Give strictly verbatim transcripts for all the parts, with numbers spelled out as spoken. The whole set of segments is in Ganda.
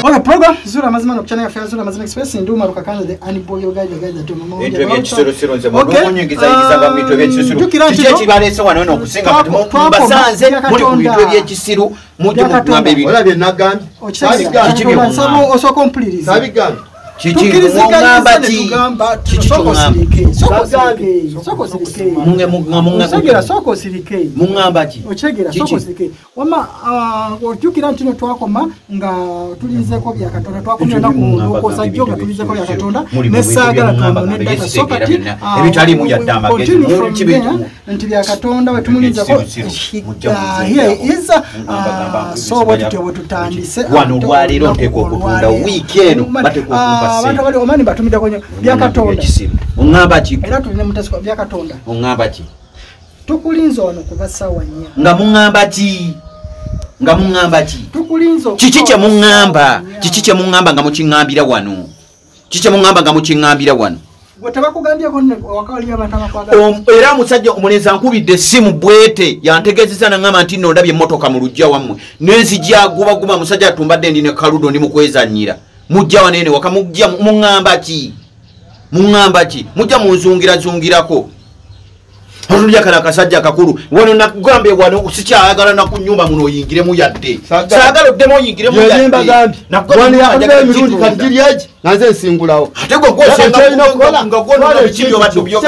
Okay, program Zura Mazima no channel ya Zura Mazima Express nduma rukakana the aniboyo gaja gaja to mama. Into bye kisero sero nze munyingiza yigiza ngamitu bye kisero. Kiche balese wano no kusinga kati mbasanze muri ku bintu bye kisiru mujye mugambe bibi. Ola bye nagambi. Sabigambi. Sabo oso complete. Sabigambi. Chichi ngamba ti chichi ngamba soko sirike soko sirike munge munge ochegera soko sirike mungamba ti ochegera soko sirike wama otukira ntino twakoma nga tulinze ko bya katonda twakumira ku ko sajjo nga tulinze ko bya katonda nesagala katonda nedda soka ti ebitali mu yadamba gezi muri kibitu nti bya katonda wetumunyiza ko here is so what to tutandise wano lwaliro nteko okutunda weekend bateko abantu bali omani batumida kwenye bya katonda ongamba ki era tulina mutasiko bya katonda ongamba ki tukulinzo wano kubasawa nya nga mungamba ki nga mungamba ki tukulinzo kichiche mungamba kichiche mungamba nga muchingambira wano kichiche mungamba nga muchingambira wano gotaba kugambya ko wakali abatama kwaga era musajja omuneza nkubidde simu bwete yantegezeza na ngama ntino ndabye motoka mu lujja wamwe nenzijja guba guba musajja tumbadde ndine kaludo ndi mukwezanyira mujja wanene wakamujja mungamba ki mungamba ki mujja munzungira zungirako Olulya kana kasajja kakuru wano nakugambe wano usicha ayagala na kunyumba muno yingire mu yadde sagala demo yingire mu yadde nakwani yakabira mirundi kadiri yaji naze nsingulawo ate go gose nga kola nga gona na bichibyo batu byo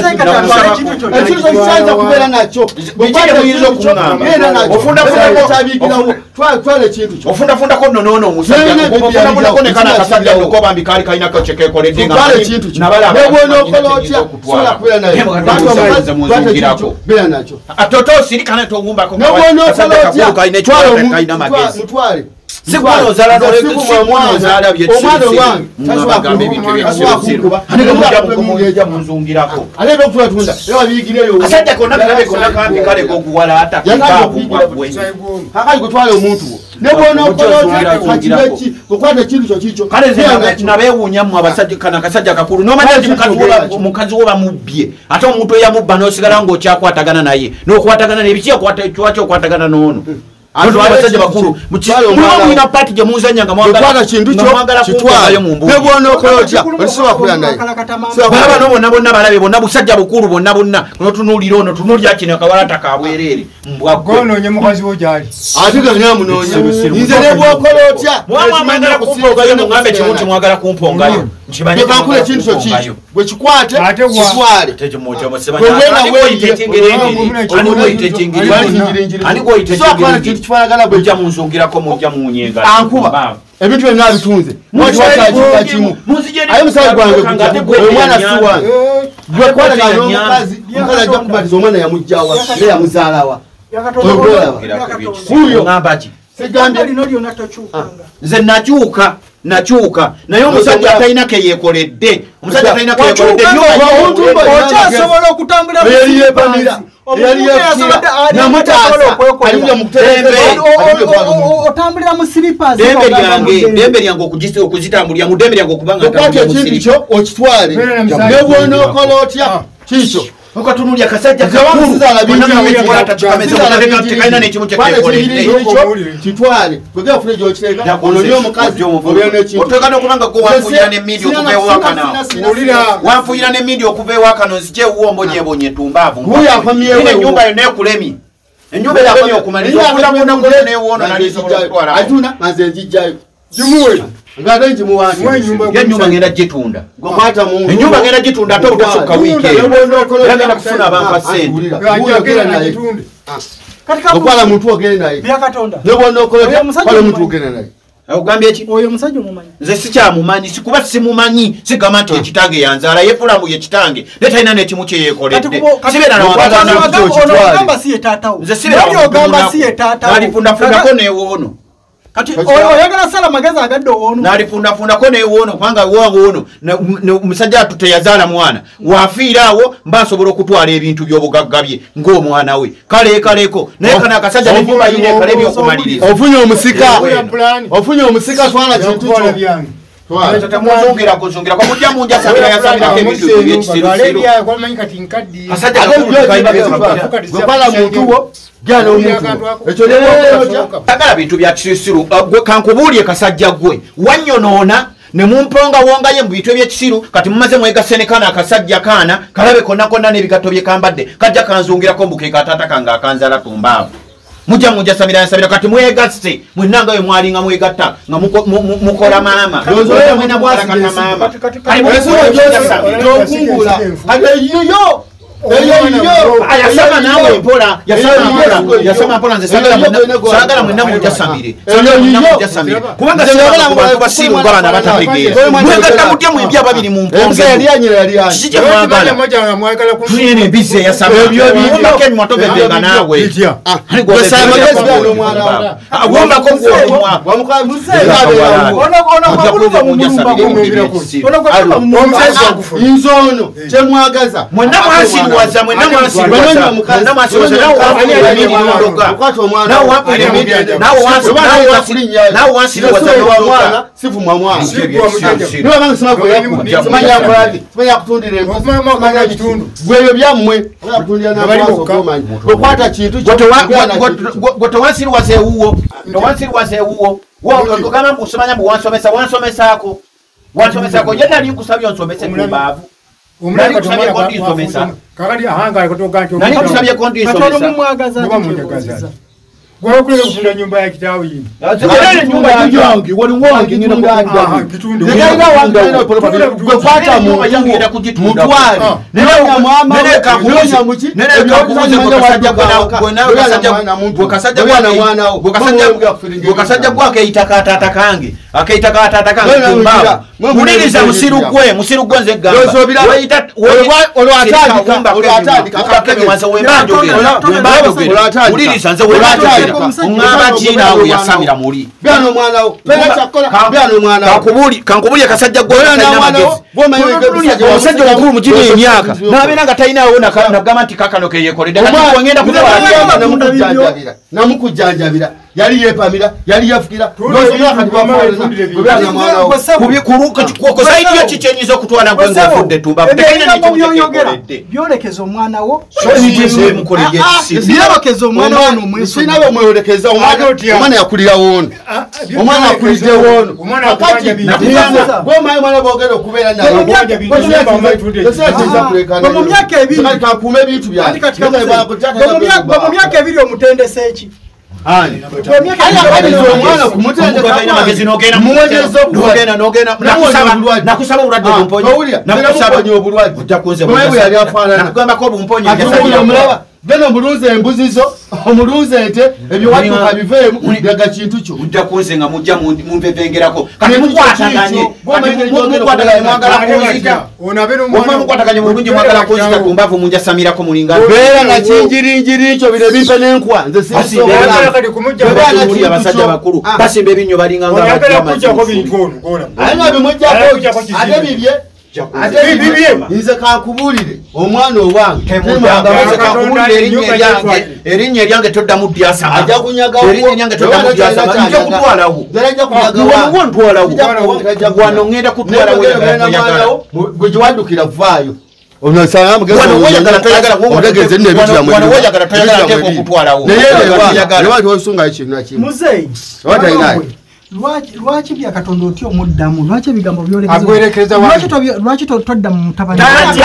ekyo kyanza kubera nacho bichibyo muyizo kungamba ofunda funda ko tabikirawo twa twale kintu kyo ofunda funda ko nono musajja ofunda funda ko ne kana kasajja ko bambi kali kaina ko cheke ko ledinga nabala nebona okolotya sola kubera naye muzungirako bela nacho atoto sirikana to ngumba ko nebona kaine chwa kaina magezi mutwale Sikuno zala no siku mwana zala bye omwana wange tagambe ibintu by'ekisiru hanega mujja kumugeza munzungirako alebe okufuna tunda ewa bigireyo asajja konna kale konna kambi kale gokuwala ata kabu bwe hakali kutwala omuntu nebona okolotya kakibeki kukwata kintu kyo kicho kale zina nabewunya mu abasajja kana kasajja kakuru no manje mukazi woba mukazi woba mubbye ate omuntu eyamubba no sigala ngo kyakwatagana naye no kwatagana ne bikiya kwata chwacho kwatagana nono Ando abasajja bakuru mukyalo mwina party je muzanya nga mwagala kintu kyo kitwala nebona okolotya olisoba kuyandaye baba no bonna bonna balabe bonna busajja bukuru bonna bonna no tunulira ono tunulya kino kawalata kabwerere mbwagono nye mukazi wo jali atiga nyamu nonya nze nebwa okolotya mwama mwagala kumpongayo mungambe kimuti mwagala kumpongayo nchibanye kankule kintu kyo kiki bwe kikwate kitwale teje moja musebanya ani ko itetingerende ani ko itetingerende ani ko itetingerende kifanagala bwe kujja munzungirako mujja munyenga ankuba ebintu byonna bitunze mwati watakiga kimu ayo musayi gwange kujja omwana suwa gwe kwala ngalo omukazi omukazi ajja kubatiza omwana yamujjawa ne yamuzaalawa kuyo ngambaki segambye lino lyonna tokyukanga nze nakyuka nakyuka naye omusajja atalina ke yeekoledde omusajja atalina ke yeekoledde okyasobola okutambula otambulira mu slippers dembe lyange dembe lyange okuzitambulira mu dembe lyange okubanga kintu kyo okitwale nebwona okolotya kikyo okatunulya kasajja kakuru kaina nekimu kyekekoledde kitwale kwegera fune gyokireka ololi omukazi otegana okubanga ko wanfuyira n'emmindi okuva ewakana wanfuyira n'emmindi okuva ewakano nzije ewuwombo nyebonye tumbaavu ennyumba yo neekulemye ennyumba yakomi okumaliza okula munagole neewoono nalizijjayo atuna maze njijjayo jimuwe ngade njimuwanje ennyumba ngenda gitunda gokwata mungu ennyumba ngenda gitunda ate obutasukka wiiki ngenda kufuna abantu sente okwala muntu ogende naye byakatonda nebona okolotya kwala muntu ogende naye ogambye ki oyo musajja omumanyi nze sikyamumanyi sikuba simumanyi sigamba nti ekitange yanzaala yefulamu yekitange netalina nekimu kyeyekoledde sibeera nawagamba si ye taatawo nze sibeera si ye taatawo nalifundafundako neewoono kati oyagala sala magezi agadde owoono nalifundafundako neewoono kubanga woono omusajja atu yazaala mwana wafiira awo mba asobola okutwala ebintu by'obugagga bye ng'omwana we kaleekaleko naye kana akasajja nenyumba yina ekale ebyokumaliriza ofunye omusika ofunye omusika twala kintu kyo Tatamuzungira kuzungira kwa mujja munja sabira ya sabira ke bintu by'ekisiru. Valeria kwa manyi kati nkaddi. Asajja kuyimba Gwepala muntu gyana omuntu. Ekyo lero tagala bintu bya kisiru. Gwe kankubuulye kasajja gwe. Wanyonoona ne mumponga wonga ye mu bitu by'ekisiru kati mumaze mwega senekana akasajja kana kalabe konna konna n'ebigato bye kambadde kajja kanzungira ko mbuke katata kanga akanzala tumbaavu. Muja muja samira ya sabira kati mwegasse mwenanga yo mwalinga mwegatta nga mukola mama Lozo ya mwena bwasi mama kali mweso yokungula ade yoyo eyo ayasema nawe mpola yasema mpola yasema mpola nze sagala sagala mwena muja samire sagala mwena muja samire kubanga sagala kuba simu ngala na batategera mwegatta mutye mwebya babiri mu mponge yali anyira yali anyira kije mwagala moja mwagala ku tuyene bize yasema ebyo byo ken mwatobe benga nawe ah gwesa magezi bano mwana agomba ko ngwa wamuka muze ona ona kwa mu nyumba ona kwa mu inzono chemwagaza mwenda mwasi waza mwenda mwasi waza mwenda mwasi waza nawo wafanya emidi ndoga nawo wafanya emidi nawo wansi nawo wansi nawo wansi waza mwana sifu mwa mwana niba banga sima ko yakuja simanya kwali simanya kutundira mama mama kitundu gweyo byamwe kutundira na bali mukomanyi okwata kintu goto wansi waze uwo ndo wansi waze uwo wo kama musimanya mu wansomesa wansomesako wansomesako yenda ali kusabyo nsomese kubavu umulaka tumwana kwa nsomesa kakali ahanga kutoka ncho nani kusabye konti katono nsomesa mumwagaza mumwagaza gwa kule kufunda nyumba ya kitabu yini zikale nyumba yangi wali wangi ngina aha kitundu nikaida wanga ino pole gwe kwata mu yangira kujitunda mutwali nenya mwama nene kakuze muchi nene kakuze bokasajja bwana bokasajja bokasajja bwana mwana bokasajja bokasajja gwake itakata atakange akaitaka atakange kumbaba muliriza musiru gwe musiru gwe nze gamba weita olwo atandika olwo atandika akakeme wanza wembanjo gera wembanjo gera muliriza nze wembanjo umwana jina we yasamira muri byano mwana wo pera chakola byano mwana kankubuli kankubuli akasajja gwe na magezi goma yiwe omusajja omukulu mu gino emyaka n'abeera nga talina awo nagamba nti kakano ke yeekoledde kati wengenda kuzawanamukujanjabira namukujanjabira yali yepamira yali yafukira kusaidiyo kikyenyiza okutwala gwengafudde tumba byolekeza omwana wo byolekeza omwana wo nomwesinabe omwolekeza omwana yakulira wono omwana akulidde wono gomayo mwana bogera okubeera naye mu myaka ebiri kakuuma ebintu byamu myaka ebiri omutendesa eki nakusaba obulwadde obumponyi beno mulunze embuzizo omulunze ente ebyo watuka biveemu daga kintu kyo ujja kunze nga mujja mumpevengerako kati mukwataganye mukwataganye mwagala kunzita omwe mukwataganye mulungi mwagala kunzita tumbavu munja samirako mulingana beera na kinjirinjiri kyo bire bimpe n'enkwa nze sisobola abasajja bakulu basimba ebinnyo balinga nga ayina bimujjako ate bibye ate bibye nze kankubulire omwana owange erinnya eryange toddamu dyasama ajja kunyagawo erinnya eryange toddamu dyasama nja kutwalawo wano ntwalawo wano ngenda kutwalawo gwe giwaddukira vaayo lwaki byakatonda otya omuddamu lwaki ebigambo byolekezi todda mu mutabani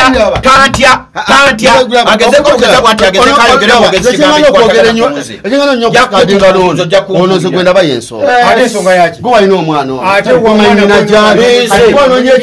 ono nze gwenda bayensonga gwe walina omwana ononya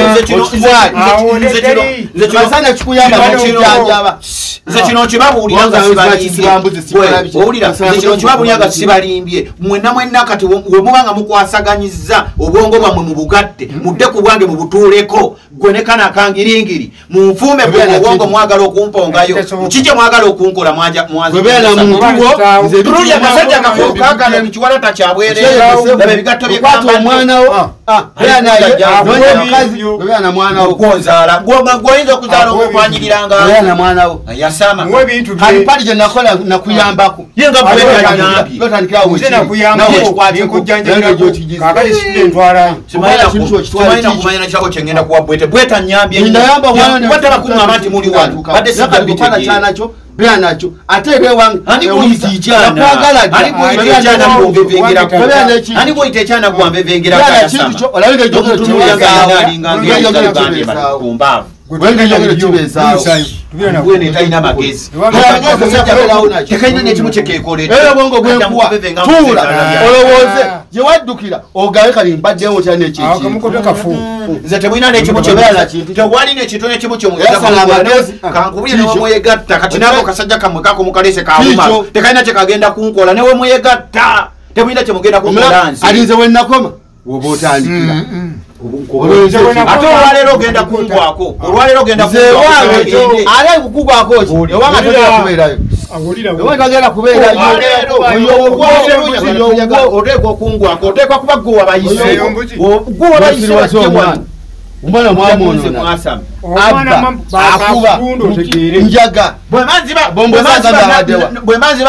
ekibasana kikuyamba nokujanjaba nze kino kibabuuliranga sibabuuliranga sibalimbye mwenna mwenna kati wemubanga mukwasaganyiza obwongo bwammwe mu bugatte mudde ku bwange mubutuuleko gwene kana kangiringiri munfume ku wongo mwagala okumpongayo kije mwagala okunkola mwanja mwazi gwebera muntuwo nze tuli amasajja kafoka na michwala tachabwere babe bigatto bye kwata omwana wo ah yana nonya mukazi gwebera na mwana wo konzala gwoma gwoyinza kuzala okupanyiranga gwebera na mwana wo yasama mwe bintu kali pali je nakola nakuyambako yenga bweka nyambi lotandikira wo nze nakuyambako nkujjanjira kakali sinde ntwala simaina simaina kumanya chako chengenda kuwa bwete bweta nyambi ndayamba wana wataka kumama ati muli watu bade sikabikana cyana cyo bya nacho atebe wangu ani boiti cyana ani boiti cyana mubevengera ko ani boiti cyana kuambevengira kaya sama olabike jogo tuyanga alinga ngenda bande bakumba wenge jogo tubeza bwene taina magezi tekaina ne kimu kyekekole era bongo gwenkuwa tula olowoze je waddukira ogawe kali mbadde wo cyane ekiki akamukoto kafu nze temwina ne kimu kyebala kintu tewali ne kitone kimu kyo kankubye ne mwegatta kati nako kasajja kamwe kako mukalese kauma tekaina kye kagenda kunkola newe mwegatta temwina kye mugenda kunkola nzi alinze wenakoma wobo otandikira ate olwaleero ogenda kungwako olwaleero ogenda ale kukugwako ki owanga togenda kubeerayo owanga togenda kubeerayo oteekwa okungwako oteekwa kuba gwe wabayise gwe wabayise omwana mwamonona abba akuba njaga bwe manziba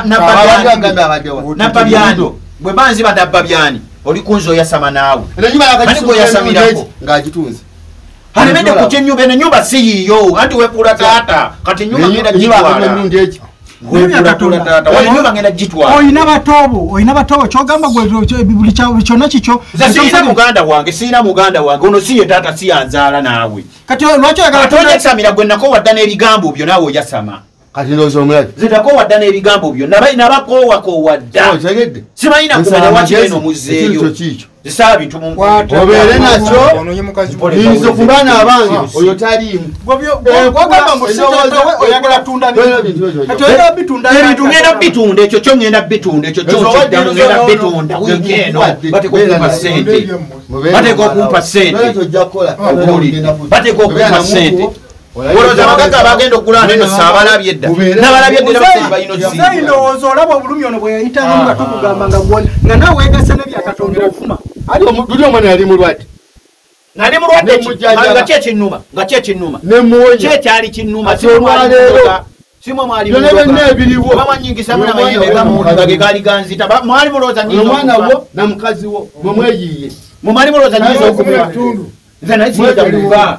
nabbabyani bwe manziba nabbabyani oli kunzo yasama nawe aniko yasamirako ngajitunze halemende kuche nyumba ne nyumba si yiyo anti wepula tata kati nyumba ngenda jitwala wepula tata wali nyumba ngenda jitwala oyina batobo oyina batobo chogamba gwe bibuli cha chona chicho sasa muganda wange sina muganda wange ono siye tata si anzala nawe kati lwacho yagala tonye samira gwe nako wadana ebigambo byo nawe yasama kati ndozo omulaji zitako wadana ebigambo byo nabai nabako wako wadda otegedde simayina kumanya wachino muzeyo zisa bintu mu obere nacho nizo kubana abange oyo talimu bobyo gwagamba musitata oyagala tunda kati oyagala bitunda ebintu ngenda bitunde ekyo kyo ngenda bitunde ekyo kyo ngenda bitunda weekend bate ko kumpa sente bate ko kumpa sente bate ko kumpa sente Woloza magaga bagenda okulana eno sabalabye edda nabalabye edda basente bayino zi zaino ozolaba obulumi ono bwe yayitanga nga tukugamba nga gwoni nga nawe wegasa ne byakatonda okufuma ali omuduli omwana yali mulwadde nali mulwadde nga kye kinnuma nga kye kinnuma ne muwonya kye kyali kinnuma si olwaleero simwe mwali byonna byonna ebiriwo mama nyingisa mwana mayembe bamuliga ge gali ganzita mwali muloza nyizo omwana wo na mukazi wo mumweyiye mumali muloza nyizo okumira tundu nze naye siyeza kuva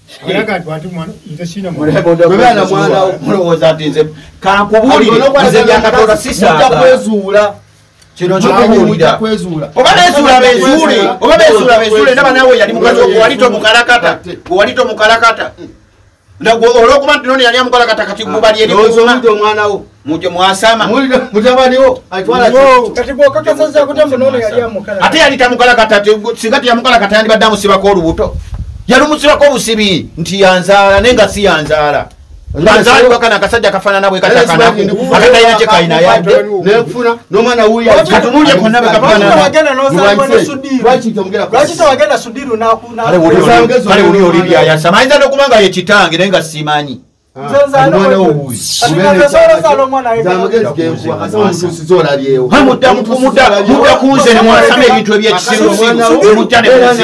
gwebana mwana wo mulowooza ati nze kankubulire nze byakatonda sisaaga kwezuula kino nkyokubulira oba beezuula beezuule oba beezuula beezuule ndaba nawe yali mukazi ogwo walito mukalakata gwe walito mukalakata olwokuba nti noni yali amukalakata kati mubali eri kuuma omwana wo muje mwasama mutabani wo atwala kati bwokakasaza kutambo nono yali amukalakata ate yali tamukalakata singa tiyamukalakata yandibadde amusibako olubuto yalumusibako obusibi nti yanzaala nenga si yanzaala nganzaalibwa kana akasajja kafaanana bwe katakanaku ate talina kye kalina yadde nekufuna n'omwana wuyo katunulye konna bwe lwaki tewagenda sudiru kale uli oli byayasama ayinza n'okuba nga ye kitange naye nga simanyi mudda kunze nemwasama ebintu ebyekisirusimudda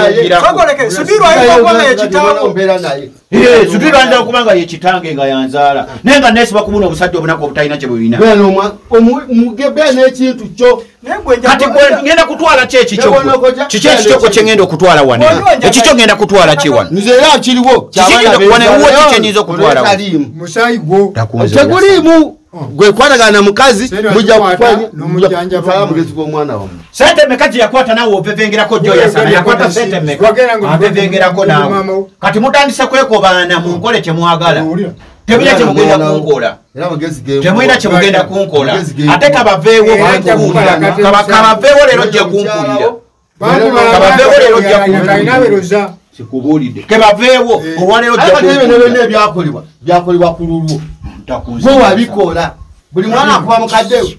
nemuzingira ayinza okuba nga ye kitange nga yanzaala naye nga nesiba kubuna obusajja obunaku obutalina kye bwebina n'ekintu kyo kati ngenda kutwala ki ekikyo kiki ekikyoko kyengenda okutwala wano ekikyo ngenda kutwala ki wano nze era kiriwo kikiriwowo kikyenyinza okutwala wano tegulimu gwe kwatagana na mukazi mujja kufanya mugezi gw'omwana wamu sente meka gye yakwata nawe ovevengerako gyoyasana yakwata sente meka avevengerako nawe kati mutandise kwekobaana munkole kyemwagala temulina kyemugenda kunkola temulina kyemugenda kunkola ate kabaveewo kumpulira kabaveewo leero jja kumpulira kabaveewo leero jja kumpulira sikubulidde kebaveewo olwaleero jja kumpulira ebyakolebwa byakolebwa ku lulwo bo wabikola buli mwana akuba mukaddewe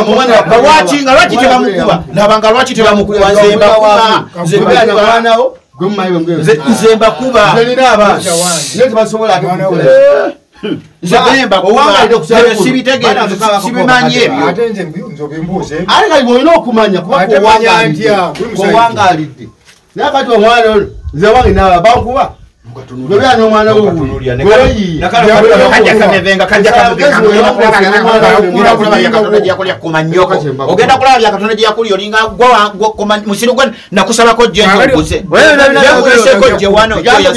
lwaki nga lwaki tebamukuba labanga lwaki tebamukuba nze mbakuba nze mwana wanawo nze mbakuba sibimanyi ebyo olina okumanya kubawangalidde naye kati omwana nze wange naaba bankuba Gobya no mwana wuuli. Gweyi. Kajja kamevenga kajja kamevenga. Ogenda kulabya katonda gye yakuli olinga gwa musiro gwa nakusabako je nkuze. Wewe je wano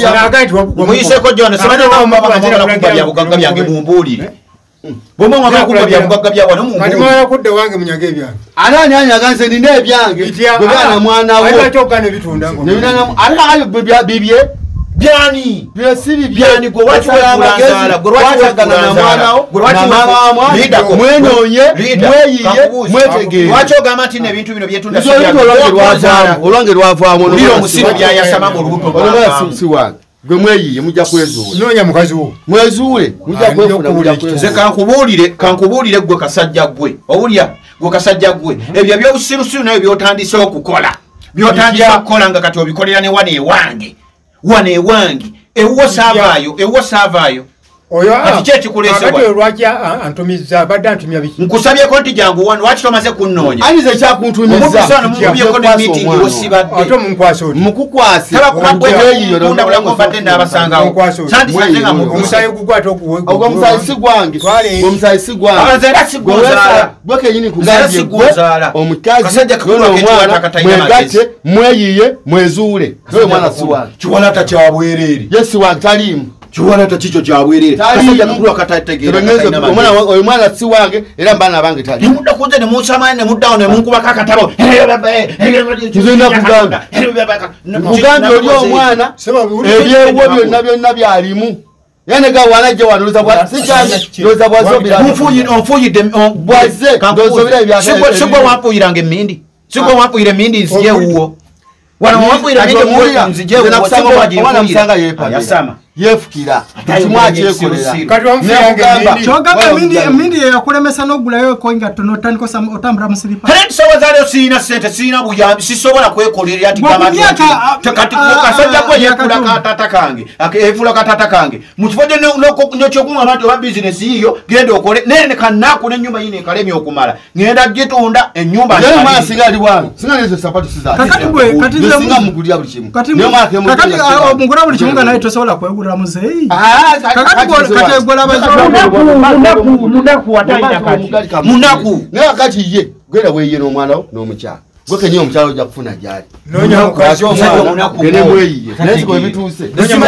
muyise ko jona sabana na mama bakala kubabya bugagga byange mumbulire. Bomwe mwaka kubabya bugagga bya wano mumbulire. Kati mwana kudde wange munyage byange. Anani anyaganze ninde ebyange. Gobya na mwana wo. Ayo chokane bitunda ngo. Nina alika ayo bibye Biani byesibi biani go watu kulanzala go watu kana mwana go watu mama leader mwenonye mweyiye mwetege wacho gamati ne bintu bino byetunda sibya olwange lwavaamu biro musibo bya yasama mu rubuto olwa si wange gwe mweyiye mujja kwezuula nonya mukazi wo mwezuule mujja kwefuna mujja kwezuula kankubulire kankubulire gwe kasajja gwe owulya gwe kasajja gwe ebyo byo usirusiru nayo byotandise okukola byotandise okukola nga kati obikolera ne wane wange wane wangi ewo savayo ewo savayo oyo aticheti kulese wa lwaki antumiza badde antumya biki nkusabye konti jangu wano wachi tomaze kunnonya anize kya kuntumiza omusana mubye konti meeting osibadde ato munkwaso mukukwase taba kubabweyo kunda bula komba tenda abasanga sandi sanzenga mu musayi gugwato okuwe ogwo musayi sigwange ogwo musayi sigwange abazera siguzala bweke nyini kuganje siguzala omukazi kasajja kukola omwana mwegatte mweyiye mwezuule oyo mwana siwa kiwala ta kyabwerere yesi wa talimu kiwala ta kicho kyabwerere kasajja kukula katategera omwana oyo mwana si wange era mbana bange tali muda kunze ne musamane ne mudawo ne munkuba kakatabo tuzenda kugamba kugamba oli omwana ebyewo byonna byonna byalimu yane ga wanaje wanuza bwa sikyane doza bwazobira mufuyi onfuyi bwaze dozobira ebya sigwa sigwa wampuyiranga emindi sigwa wampuyira emindi nzije uwo wana wampuyira emindi muwira nzije uwo sigwa waje mwana msanga yepa yasama yefukira kimwache ekolera kati wamufuyanga chogamba emindi emindi yakulemesa nogulayo koinga tono taniko sam otambra musilipa hele sowa zale sina sente sina buyambi sisobola kwekolera ati kama kati kasajja ko yekula katata kange akefula katata kange mukifode no chokumwa abantu ba business hiyo gende okole nene kanaku ne nyumba yine kalemi okumala ngenda gitunda enyumba yale mwana singali wangu singa lezo sapatu siza kakati gwe kati ze singa mugulia buli kimu niyo mwana kemu kakati omugura buli kimu ngana tosobola kwegura muzeyi ah kakati kati gwe labazo munaku munaku wataita kati munaku ne akati ye gwera weye no mwana no mukyala gwoke nyo omukyala ojja kufuna jali nonya mukazi munaku gene weye nesi ko bituse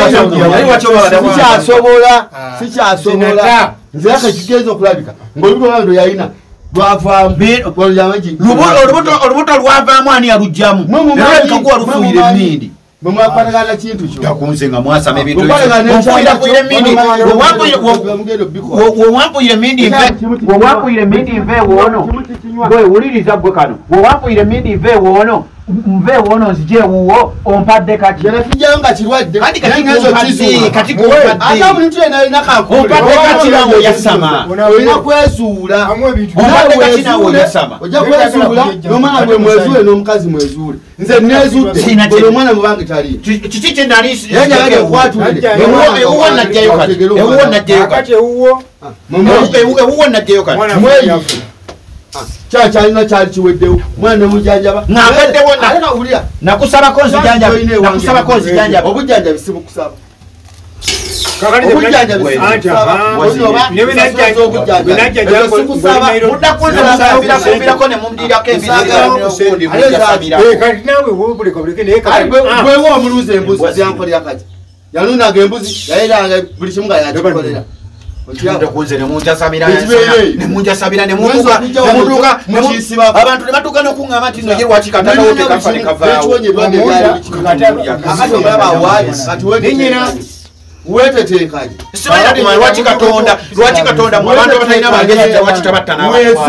sikyasobola sikyasobola nze akakigezo okulabika ng'olubuto lwando yalina lwavaamu olubuto lwavaamu ani yalugjamu era likakuwa lufuuyire emindi bwe mwakwatagana kintu kyo takunze nga mwasama ebintu wowampuyire emindi wowampuyire emindi nve wowampuyire emindi nve woono gwe wuliriza gwe kano wowampuyire emindi nve woono nve woono nzije wuwo ompadde kati kijjayo nga kirwadde kati ate omuntu yena alina ompadde kati nawe yasama olina kwezuula ompadde kati nawe yasama ojja kwezuula n'omwana gwe mwezuule n'omukazi mwezuule nze nezudde buli omwana mubange tali kiki kyenali yanjagala ekwatulire ewuwo najjayo kati ewuwo najjayo kati ewuwo najjayo kati mweyi kya kyalina kyali kiweddewo mwana nemujanjaba ngambaddewo aleka ulya nakusabako nzijanjaba nakusabako nzijanjaba obujjanjabi si bukusaba bwewa omuluuza embuzi zyankolera kati yalundaga embuzi yayeranga buli kimu nga yakikolera abantu nebatuuka nokuŋŋamba nti noye lwaki katalawo tekafa ne kavaawo weteteekaje simanyi kumanya lwaki katonda lwaki katonda mu bantu abatalina magezi lwaki tabatta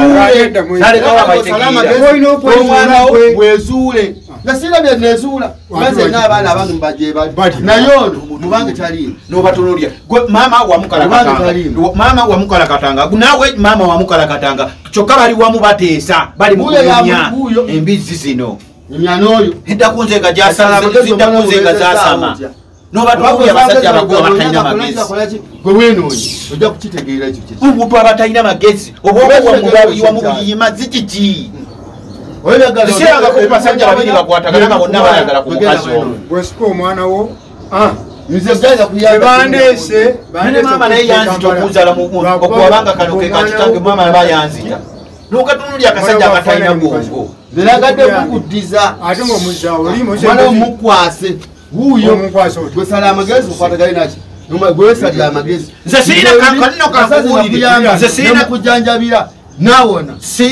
n'omwana wezuule nasira bye nezuula maze n'abaana abange mubajje bali naye ono mubange taliina nobatunulya maama wamukalakatanga maama wamukalakatanga naawe maama wamukalakatanga kyokka bali wamu bateesa bali mukunya embizi zino Emyano hidda kunzenga jasala hidda kunzenga zasama no batuya basajja abagwa batayina magezi gwe wenonye ojja kukitegeera ekyo kiti omuntu abatayina magezi obwoko mugawi wa mubiyima zikiki oyagala siranga ko basajja babiri bakwatagana bonna bayagala ku mukazi ono gwesiko omwana wo ah nze byaza kuyamba bandese bane mama naye yanzita okuzala mu muntu okuwabanga kano ke kakitange mama nabayanzita nukatunulya akasajja akatayina gongo ziragadde kukuddiza ate ng'omuzza olimu mwana omukwase wuuyo gwesala amagezi okwatagane naki gwesalira amagezi nze sirina kanino kakuwulire nze sirina kujanjabira nawona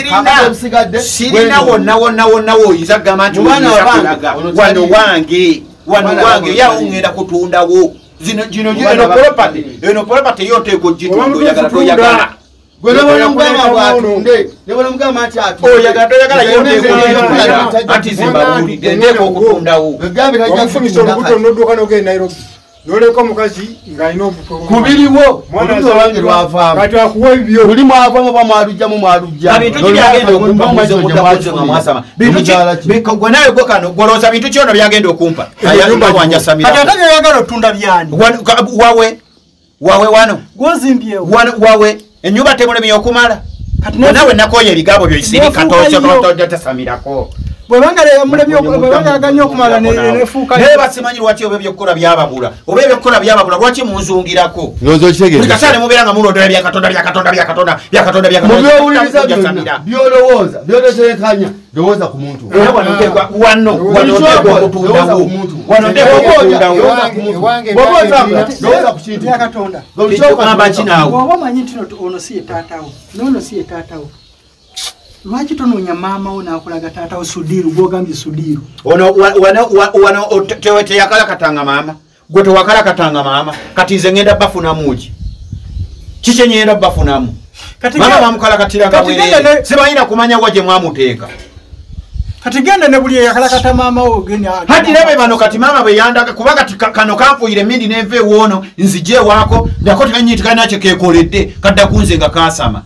sirina wonna wonna wonna woyinza kugamba nti oyinza kulaga wano wange wano wange yawo ngenda kutundawo zino gino eno property eno property yo nteeko gitunda oyagala toyagala gwe nebona mugamba bwatunde nebona mugamba ati ati oyagala toyagala yo nteeko ati zimbabulidde nteeko okutundawo omufunisa olubuto nodduka nogenda Nairobi noleka omukazi ng'alina obuto kubiriwo olubito lwange lwavaamu kati akuwa ebyo buli mwavaamu oba mwalujjamu mwalujja bintu ki byagenda okumpa muze mudakuzenga mwasama bintu ki gwe nawe gwe kano golooza bintu ki ono byagenda okumpa ayumba wanja samira kati ate byayagala otunda byani wawe wawe wano gwozimbyewo wawe ennyumba temulemye okumala nawe nakoye ebigambo byo isirikatotasamirako bwebanga mulebaganye okumala nefuuka naye basimanyi lwaki oba ebyokukola byababula oba ebyokukola byababula lwaki munzungirako buli kasaale mubeera nga mulondera byakatonda byakatonda byakatonda byakatonda mubyowuliriza byonna byolowooza byoteteekanya lowooza ku muntu wano wanoteekwa okutundawo wanoteekwa okutundawo lowooza ku kintu byakatonda ekikugamba kinaawo bw'oba omanyi nti ono si ye taatawo noono si ye taatawo lwaki tonoonya maama wo n'akulaga taatawo sudiiru gw'ogambye sudiiru ono wano teyakalakatanga maama gwe tewakalakatanga maama kati nze ngenda bafunamu ki kiki nyenda bafunamu maama bamukalakatiranga bwerere sibalina kumanya wa gye mwamuteeka kati genda ne buli eyakalakata maama wo genya hati lebe bano kati maama bwe yandaga kuba kati kano kanfuuyire mindi nenva ewoono nzije waako nako tekanyiitikali nakyo keekoledde kadda kunze nga kansama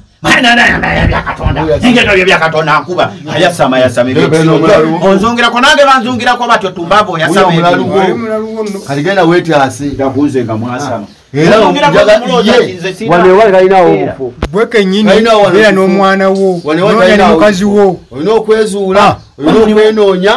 byakatonda nkuba ayasama yasama onzungirako nange banzungirako batyo tumbavo yasama kaligenda wetase ndakunze nga mwasama wanewali kalinawo obufu bwekenyini era n'omwana wo nonya ne mukazi wo olina okwezuula olina okwenoonya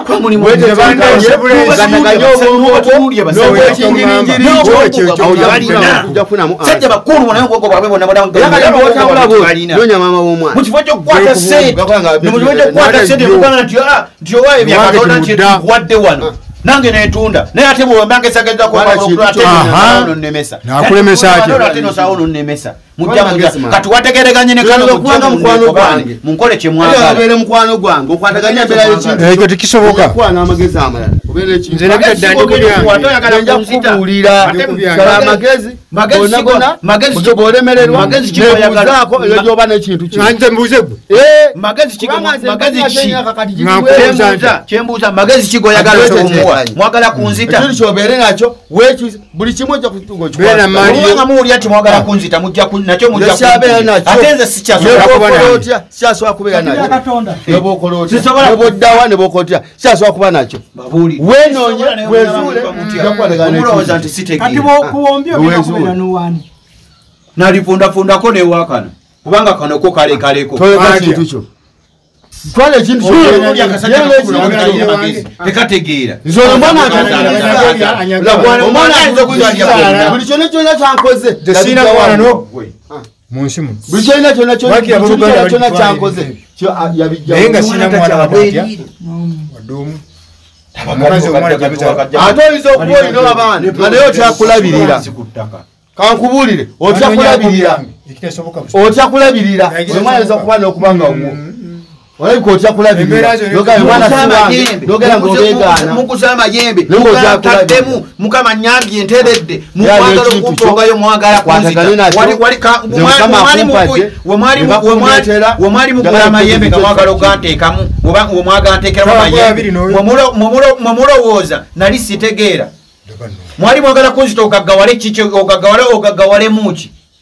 sajja bakulu bonaye obwoko bwabwe bonabononya maama w'omwana mukifo kyokukwata sente mukifo kyokukwata sente mugamba nti nti owaye byakatonda nti wadde wano nange netunda naye ate bwembange sageza kunemesa nakulemesa nemesa mujja mujja kati wategereganye ne kano mujja mukwano gwange munkole kye mwagala obere mukwano gwange okwataganya mbera y'ekintu ekyo tekisoboka kwana amagezi amalala obere ekintu nze nabitadde nja kukubuulira kala amagezi magezi magezi kibolemererwa magezi kiboyagalaako eyo gyoba n'ekintu kino nze mbuuze gwe magezi kigo magezi ki Nkakubuuza. kyembuuza magezi kigoyagala okumuwa mwagala kunzita ekyo kyobeere nakyo weeki buli kimu ojja Beera mali yo. nga muwulira nti mwagala kunzita mujja nakyo mujja kyabeera nakyo ate nze sikyasobola otya sikyasobola kubeera nakyo byakatonda nebokola otya Sisobola- neboddawa nebokola otya sikyasobola kuba nakyo wenoonye wezuule omulowooza nti kati sitegeera bwokuwombye ogenda kubeera n'owani nalifundafunda newakano kubanga kano ko kale kaleko toleka kintu kyo twala ekintu tekategeera nzolo omwana buli kyona kyona kyankoze tesina mwana no munsi muno buli kyona kyona Wakira Buganda kyona bali kyankoze naye nga sina mwana wabatya Bweriri. waddoomu omukazi omwana kabisa ate oyinza okuba olina abaana nga naye otya kulabirira kankubuulire otya kulabirira ekitesoboka busa otya kulabirira omwana ayinza okuba n'okubanga wo olabika otya kulabirira omwana siwange nogera ng'obeegaana mukuza amayembe Nongera mukataddemu mukama nyambye nteredde mukwagala okumpongayo mwagala kunzita wemwali mugula amayembe nga mwagala oganteekamu wemwagala nteekeramu amayembe mwemulowooza nali sitegeera mwali mwagala kunzita ogaggawale kiki ogaggawale ogaggawalemuki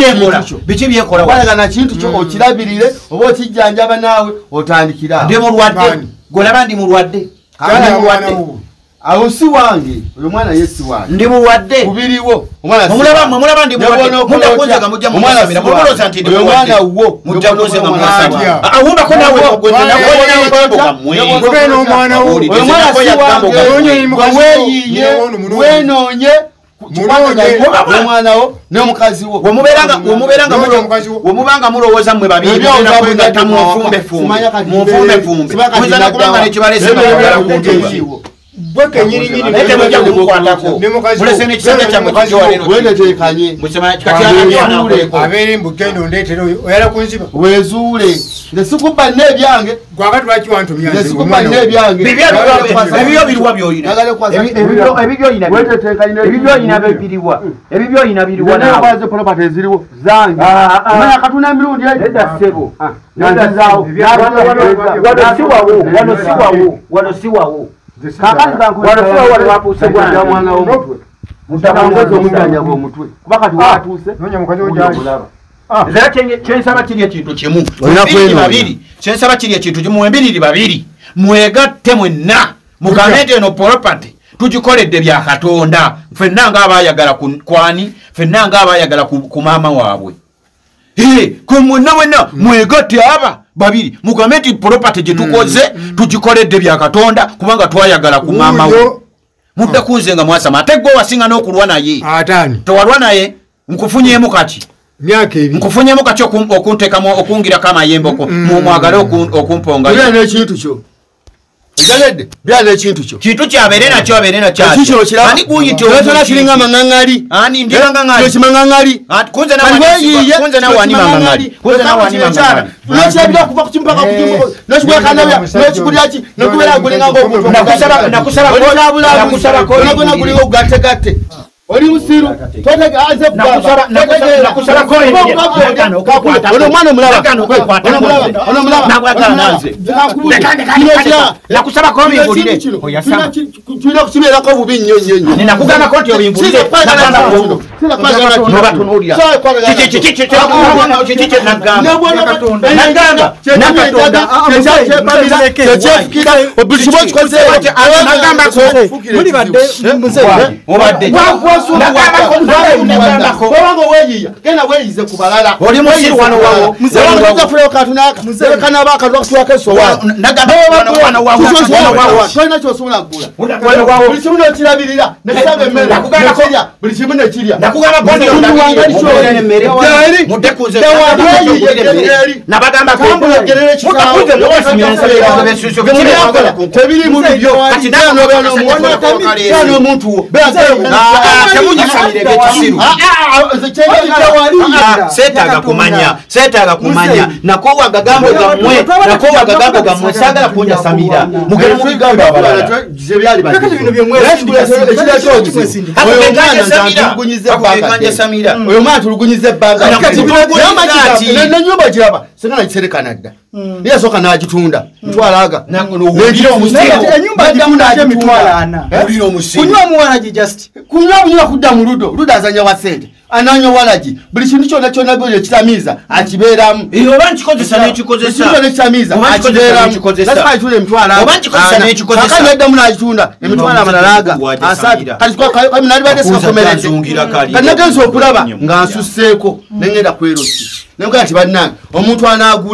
byekola biki byekola kwalagana kintu kyo okirabirire oba okijjanjaba naawe otandikira ndi mulwadde golaba ndi mulwadde Kana mulwadde awo si wange oyo mwana yesi wange ndi mulwadde kubiriwo omwana mulaba mulaba ndi mulwadde munda kunzaga mujja musamira muloza nti ndi mulwadde omwana wo mujja kunzaga musamira awumba ko nawe ogweze nawe nawe mwe kubeno omwana wo oyo mwana si wange weyiye wenonye omwana wo n'omukazi wo womuberanga womuberanga womubanga mulowooza mmwe babiri mugenda mufumbe fumbe mufumbe fumbe muzana kubanga nekibalese bagala kuntuba bweke nyiri nyiri ete mujja kumukwatako mulese n'ekisanja kyammwe kikiwalero wenetekanye abeere mbugendo ndeetera oyala kunziba wezuule nze sikuba n'ebyange gwakati lwaki wantumyanze nze sikuba n'ebyange ebibyo biriwa byolina ebibyoyina biriwa ebibyoyina biriwa nawe property eziriwo zange omanya katuna mirundi edda ssebo wano siwawo wano siwawo wano siwawo kyensaba kiri ekintu kimu babiri kyensaba kiri ekintu kimu embiriri babiri mwegatte mwenna mugambe nti eno property tugikoledde bya Katonda ffenna ng'abaayagala kwani ffenna ng'abaayagala ku maama waabwe kwe mwenna mwenna mwegatte aba babiri mugambe nti property gye tukoze tugikoledde bya Katonda kubanga twayagala ku maama we mudde kunze nga mwasama ate gwe wasinga n'okulwa naye atani tewalwa naye nkufunyeemu kati myaka ebiri nkufunyeemu kati okunteekamu okungirako amayembe mwagale okumponga bya n'ekintu kyo Galede bya n'ekintu kyo kintu kyabeere nakyo abeere nakyo ani guyite otona kiringa mangangari ani ndi mangangari kyo kimangangari kunze na wani kunze na wani mangangari kunze na wani mangangari n'ekyabira kuva ku kimpaka ku kimpaka n'ekibweka nawe n'ekikulya ki n'okubera gulinga ng'omuntu nakusaba nakusaba nakusaba ko nabona gulinga ogategatte oli musiru totega anze nakusaba nakusaba ko ono mwana mulaba ono mulaba ono mulaba nakwagala nanze nakusaba ko bingulire oyasaba tulina kukibeerako bubi nnyo nnyo nnyo ninakugamba ko nti obingulire nagamba ko nobatunulira kiki kiki kiki kiki nagamba nagamba kyekifukira obulisibo kikoze nagamba ko muli badde muze obadde kubanga weeyiya genda weeyize ku balala oli musiru wano wawo muzefula okatunaka ekanaba akatwa kusiwako esowaani tolina kyosobola kugula buli kimu nekirabirira nekisaba emmere nekirya buli kimu nekirya tebirimu bibyo nomuntu wo setaga kumanya setaga kumanya nakowa gagambo gamwe nakowa gagambo gamwe sagala kunya samira mugere mu bigambo abala je byali bati bino byemwe akubekanje samira oyo mwana tulugunyize banga nenyumba giraba sengana kiserekana dda niye soka n'agitunda ntwalaga enyumba gitunda mitwala ana kunywa muwalagi just kunywa bunywa kudda mu ludo ludo azanya wa sente ananywa walagi buli kintu kyonna kyonna byo kitamiza akibeeramu oba nkikozesa n'ekikozesa kintu nekitamiza akibeeramu lakini tule emitwala oba nkikozesa n'ekikozesa kakanya eddamu n'agitunda emitwala amalala aga asatu kati nali badde sikakomereze kati nagenza okulaba nga nsusseeko nengenda kwerosi nenkola nti bannange omuntu anaagula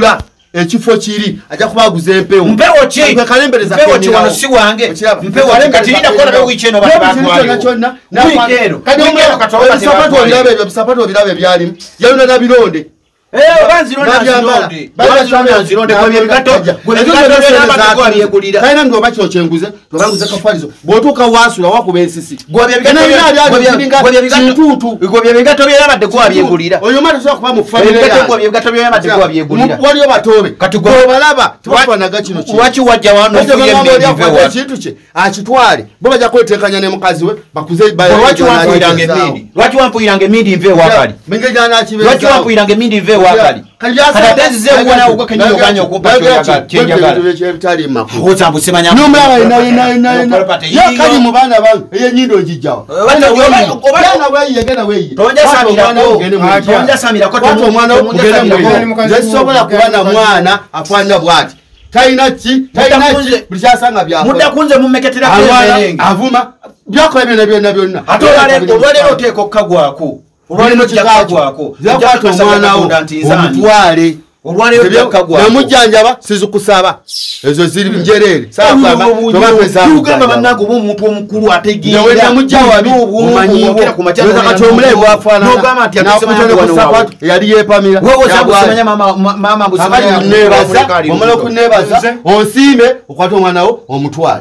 ekifo kiri ajja kubaguza empewo mpewo ki kalembereza mpewo ki wano si wange mpewo ki kati nina kola be weekend no batwaliwo kyonna weekend kati weekend katwala sapato ndabe ebyo sapato birabe byalimu yaluna na bironde eh banziro nazironde banziro nazironde kwa bigato gwe bigato n'abantu kwa byegulira kaina ndo bakyo kyenguze tobanguze kafalizo botuka wasula wakuba ensisi gwe bigato gwe bigato gwe bigato byabadde kwa byegulira oyo mara so kuba mu family ya gwe bigato byabadde kwa byegulira waliyo batobe kati gwe balaba tubafanaga kino kino wachi wajja wano yembe kintu kye akitwale bo bajja kwetekanya ne mukazi we bakuze bayo wachi wampuirange emindi wachi wampuirange emindi nve wakali mengejana akibe wachi wampuirange emindi nve wakali kadatezi ze ubona uko kenyo kanyo kupa chenjagala bitali makuru hoza mbusemanya numala ina ina ina ina yakali mu bana bangu eye nyindo njijjawo bana bana bwe yegena we tonja samira ko tonja samira ko tonja mwana ugenda mwe yesobola kubana mwana afanya bwati taina chi taina chi bichasanga byako muda kunze mumeketera kwenye avuma byako ebyo nabyo nabyo na atolale olwale oteko kagwako olwale kagwako yakwato mwana wo omutwale olwale kagwako namujjanjaba sizukusaba ezo ziri njerere saba tobapeza ugamba bannago bomuntu omukulu ategeera nawe namujjawa umanyiwo kumakyana katomule bwafana nogamba ati nakutole ku sapato yali yepamira wewe sabusemanya mama mama busemanya nebaza omala kunebaza onsime okwata omwana wo omutwale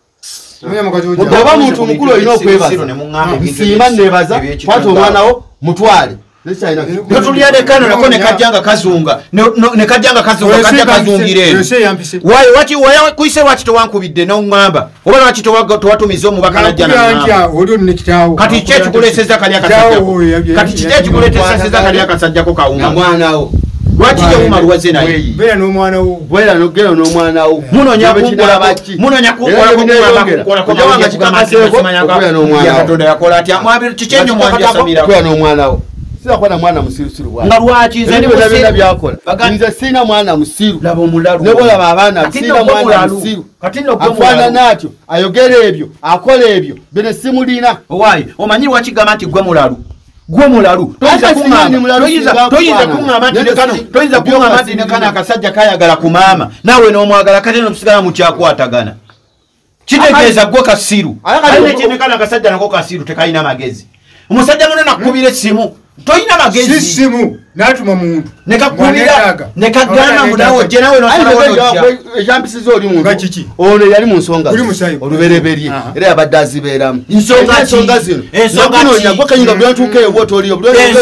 bwaba muntu mukulu olina okwebaza nsimba nebaza kwata omwana wo mutwale notulyade kano nako nekajjanga kazunga nekajjanga kazunga kajja kazungire wayi waki waya kuise waki towankubidde n'oŋŋamba oba lwaki towatumiza omubaka najjana kati ki ekikuleeseza kali akasajja kati kiki ekikuleeseza kali akasajjako kawuma mwanawo lwaki yewuma luwaze naye bera n'omwana wo bwera nogera n'omwana wo munonya kunkola baki munonya kunkola kunkola kunkola kunkola katonda yakola atya mwabiri kikyenyo mwanja samira bwera n'omwana wo sira kwa na mwana musiru siru wa nga lwaki nze ndi musiru byakola nze sina mwana musiru labo omulalu nebola babana sina mwana musiru katindo gwe afana natyo ayogera ebyo akola ebyo bene simulina owayi omanyi lwaki gamba nti gwe mulalu gwe mulalu toyiza kuŋŋamba toyiza toyiza kuŋŋamba nti nekano toyiza kuŋŋamba nti nekano akasajja kayagala ku maama naawe n'omwagala kati nokusigala mu kyakwatagana kitegeeza gwe kasiru alina kinekano akasajja nako kasiru tekalina magezi omusajja muno nakubira essimu toyina magezi simu natuma muntu nekakubira nekagana mudawo je nawe nosala ejampisizo oli muntu ono yali mu nsonga olubereberye era yabadde azibeeramu ensonga zino nakunonya gwe kanyinga byantuuka ebwoto oliyo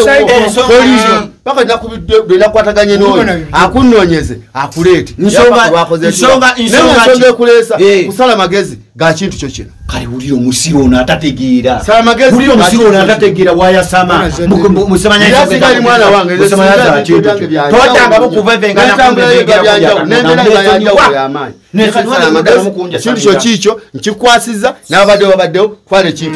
paka nakubidde nakwataganye n'oyo akunoonyeze akuleete ensonga ekuleesa kusala magezi ga kintu kyo kino kale wulira omusiru ono atategeera sala magezi wulira omusiru ono atategeera wayasama musemanya yasigali mwana wange towatanga bukuva evengana kintu kyo kiikyo nkikwasiza n'abaddewo babaddewo twala ekintu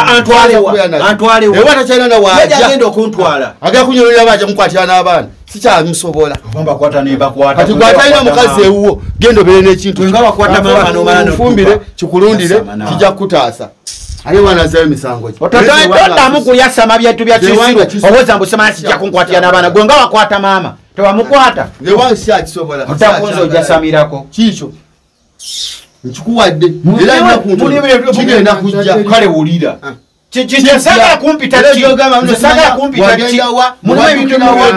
kyo watakyalina waagenda okuntwala agenda kunyolera baja mukwatira n'abaana sikyamusobola kati gwatalina omukazi ewuwo genda obere n'ekintu mufumbire kikulundire kijja kukutaasa ali wana zayo misango ototamu kuyasama byatu bya kisiru oweza mbusema sijja kunkwatira n'abaana gwe nga wakwata maama tewamukwata newansikyakisobola otakunza ojasamirako kiikyo nkikuwadde era kigenda kujja kale wulira sagala kumpita sagala kumpita mulimu ebintu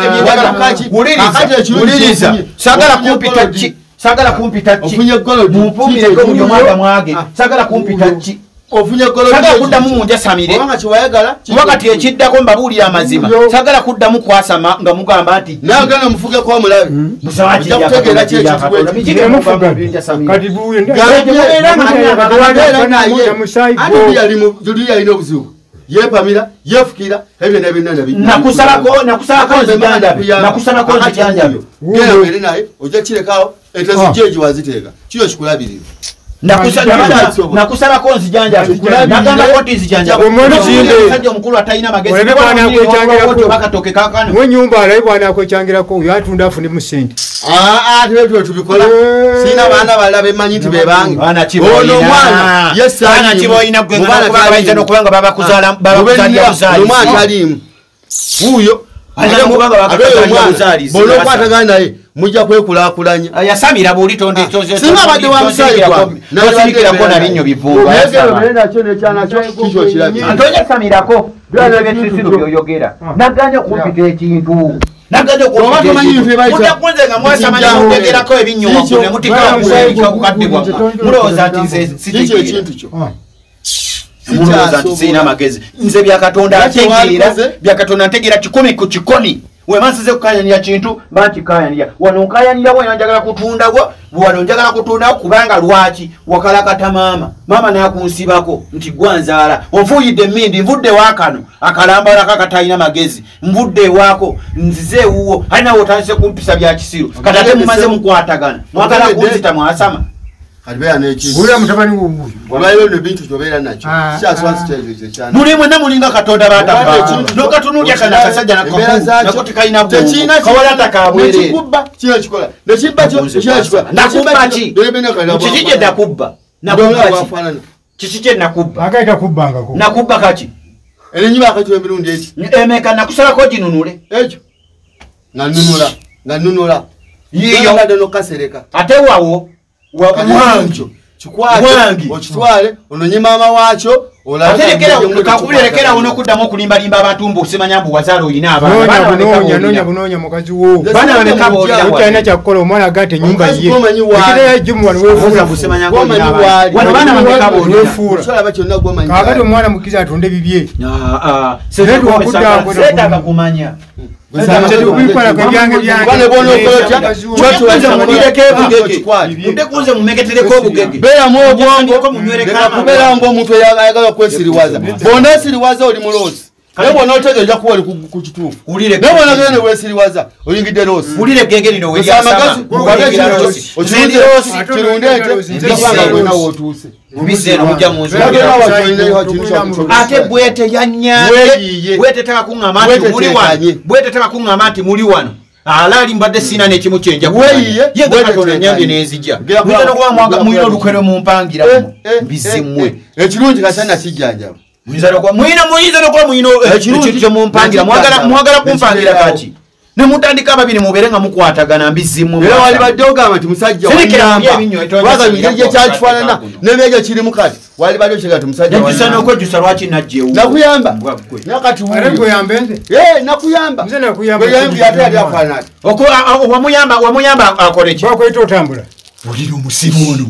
wuliriza sagala kumpita ki sagala kumpita ki mumpumire gwe buli omwaga mwage sagala kumpita ki sagala kuddamu munjasamire wakati ekiddako mbabuulira amazima sagala kuddamu kwasama nga mugamba nti nagenda mufugeko omulabe yalina obuzibu yepamira yefukira ebyo nakusalako nakusalako nakusalako nzijanjabyo genda were naye ojja kirekawo etazijjeji waziteeka kiyo kikulabirira nakusalako nzijanjabnagamba koti nzijanjabmusajja omukulu atalina magezimwenyumba alaye bwana akwekyangirako oyo atunda afunimu sente tebetwe tubikola sina baana balala bemanyi nti bebange ono omwana yesaanokubanga babakuzaalyabuzaaliomwana talimu wuyo bonokwatagana naye mujja kwekulakulanya yasamira buli tonde toze singa badde wa musayirwa nasirikirako na binyo bivunga nakyo nekyanakyo kikyo kirabi antonya samirako byala byesisiru byoyogera naganya kumpita ekintu naganya kumpitakunze nga mwasamanya mutegerako ebinyoma ne mutikakula kukaddibwa mulowooza nti nze kikyo ekintu kyo mulowooza nti sirina magezi nze byakatonda ategeera byakatonda ntegeera kikumi ku kikumi wemansize kukayanira kintu bankikayanira wano nkayanira wena njagala kutundawo wano njagala kutundawo kubanga lwaki wakalakata maama maama nakunsibako nti gwanzaala onfuuyidde mmindi nvudde waakano akalambala kakatayina magezi nvudde waako nzize ewuwo ali nawe otandise kumpisa bya kisiru katate mumaze mukwatagana mwagala kunzita mwasama muli mwena mulinga katonda bataka nokatunulya kana kasajja nakotikayina kawalata kabwerere nakubba ki kikije nakubba kikije nakubba nakubba kaki emeka nakusalako ginunule ekyo nga nunula nga nunula yiyo ate wawo wanjo chikwate okitwale ononye mama wacho olekakubirekera uno kuddamu okulimbalimba abantu mbu osemanya mbu wazaala oyina abaanonya bunonya mukazi wo utalina kyakukola omwana agate enyumba ye ekiteya jumu wano wefuulakakati omwana mukizi atonde bibye seetaaga kumanya mutekunze mumegetereko obugege beeramu obwongo kubeera ngaomuntu ayagala kwesiriwaza bwona esiriwaza oli muloosi naye bwona otegeeza kuba oli ku kituufu naye bwona genda neweesiriwaza oyingidde loosi wulire eggenge lino kirunde ente gabanga gwena wootuuse ate bwete yanyambye bwete tekakuŋŋamba nti muli wano bwete tekakuŋŋamba nti muli wano alaali mbadde siina nekimu kyenja yegakatonda nyambye nenzija muyina nokuba muyina olukere mumpangira mbizimmwe ekirungi kasana kijjanjaba muyina muyinza nokuba muyina ekirungi kyemumpangira mwagala kumpangira kaki nemutandika ababiri mubeere nga mukwatagana mbizimmwe era wali badde ogamba nti musajja wagambye kyakifaanana nebyejo kirimu kati wali badde okyega nti musajja nekisana okwejusa lwaki najjewo nakuyamba nakati nakuyamba ate ate afaanana wamuyamba wamuyamba akole ki bakweta otambula bulira omusimu ono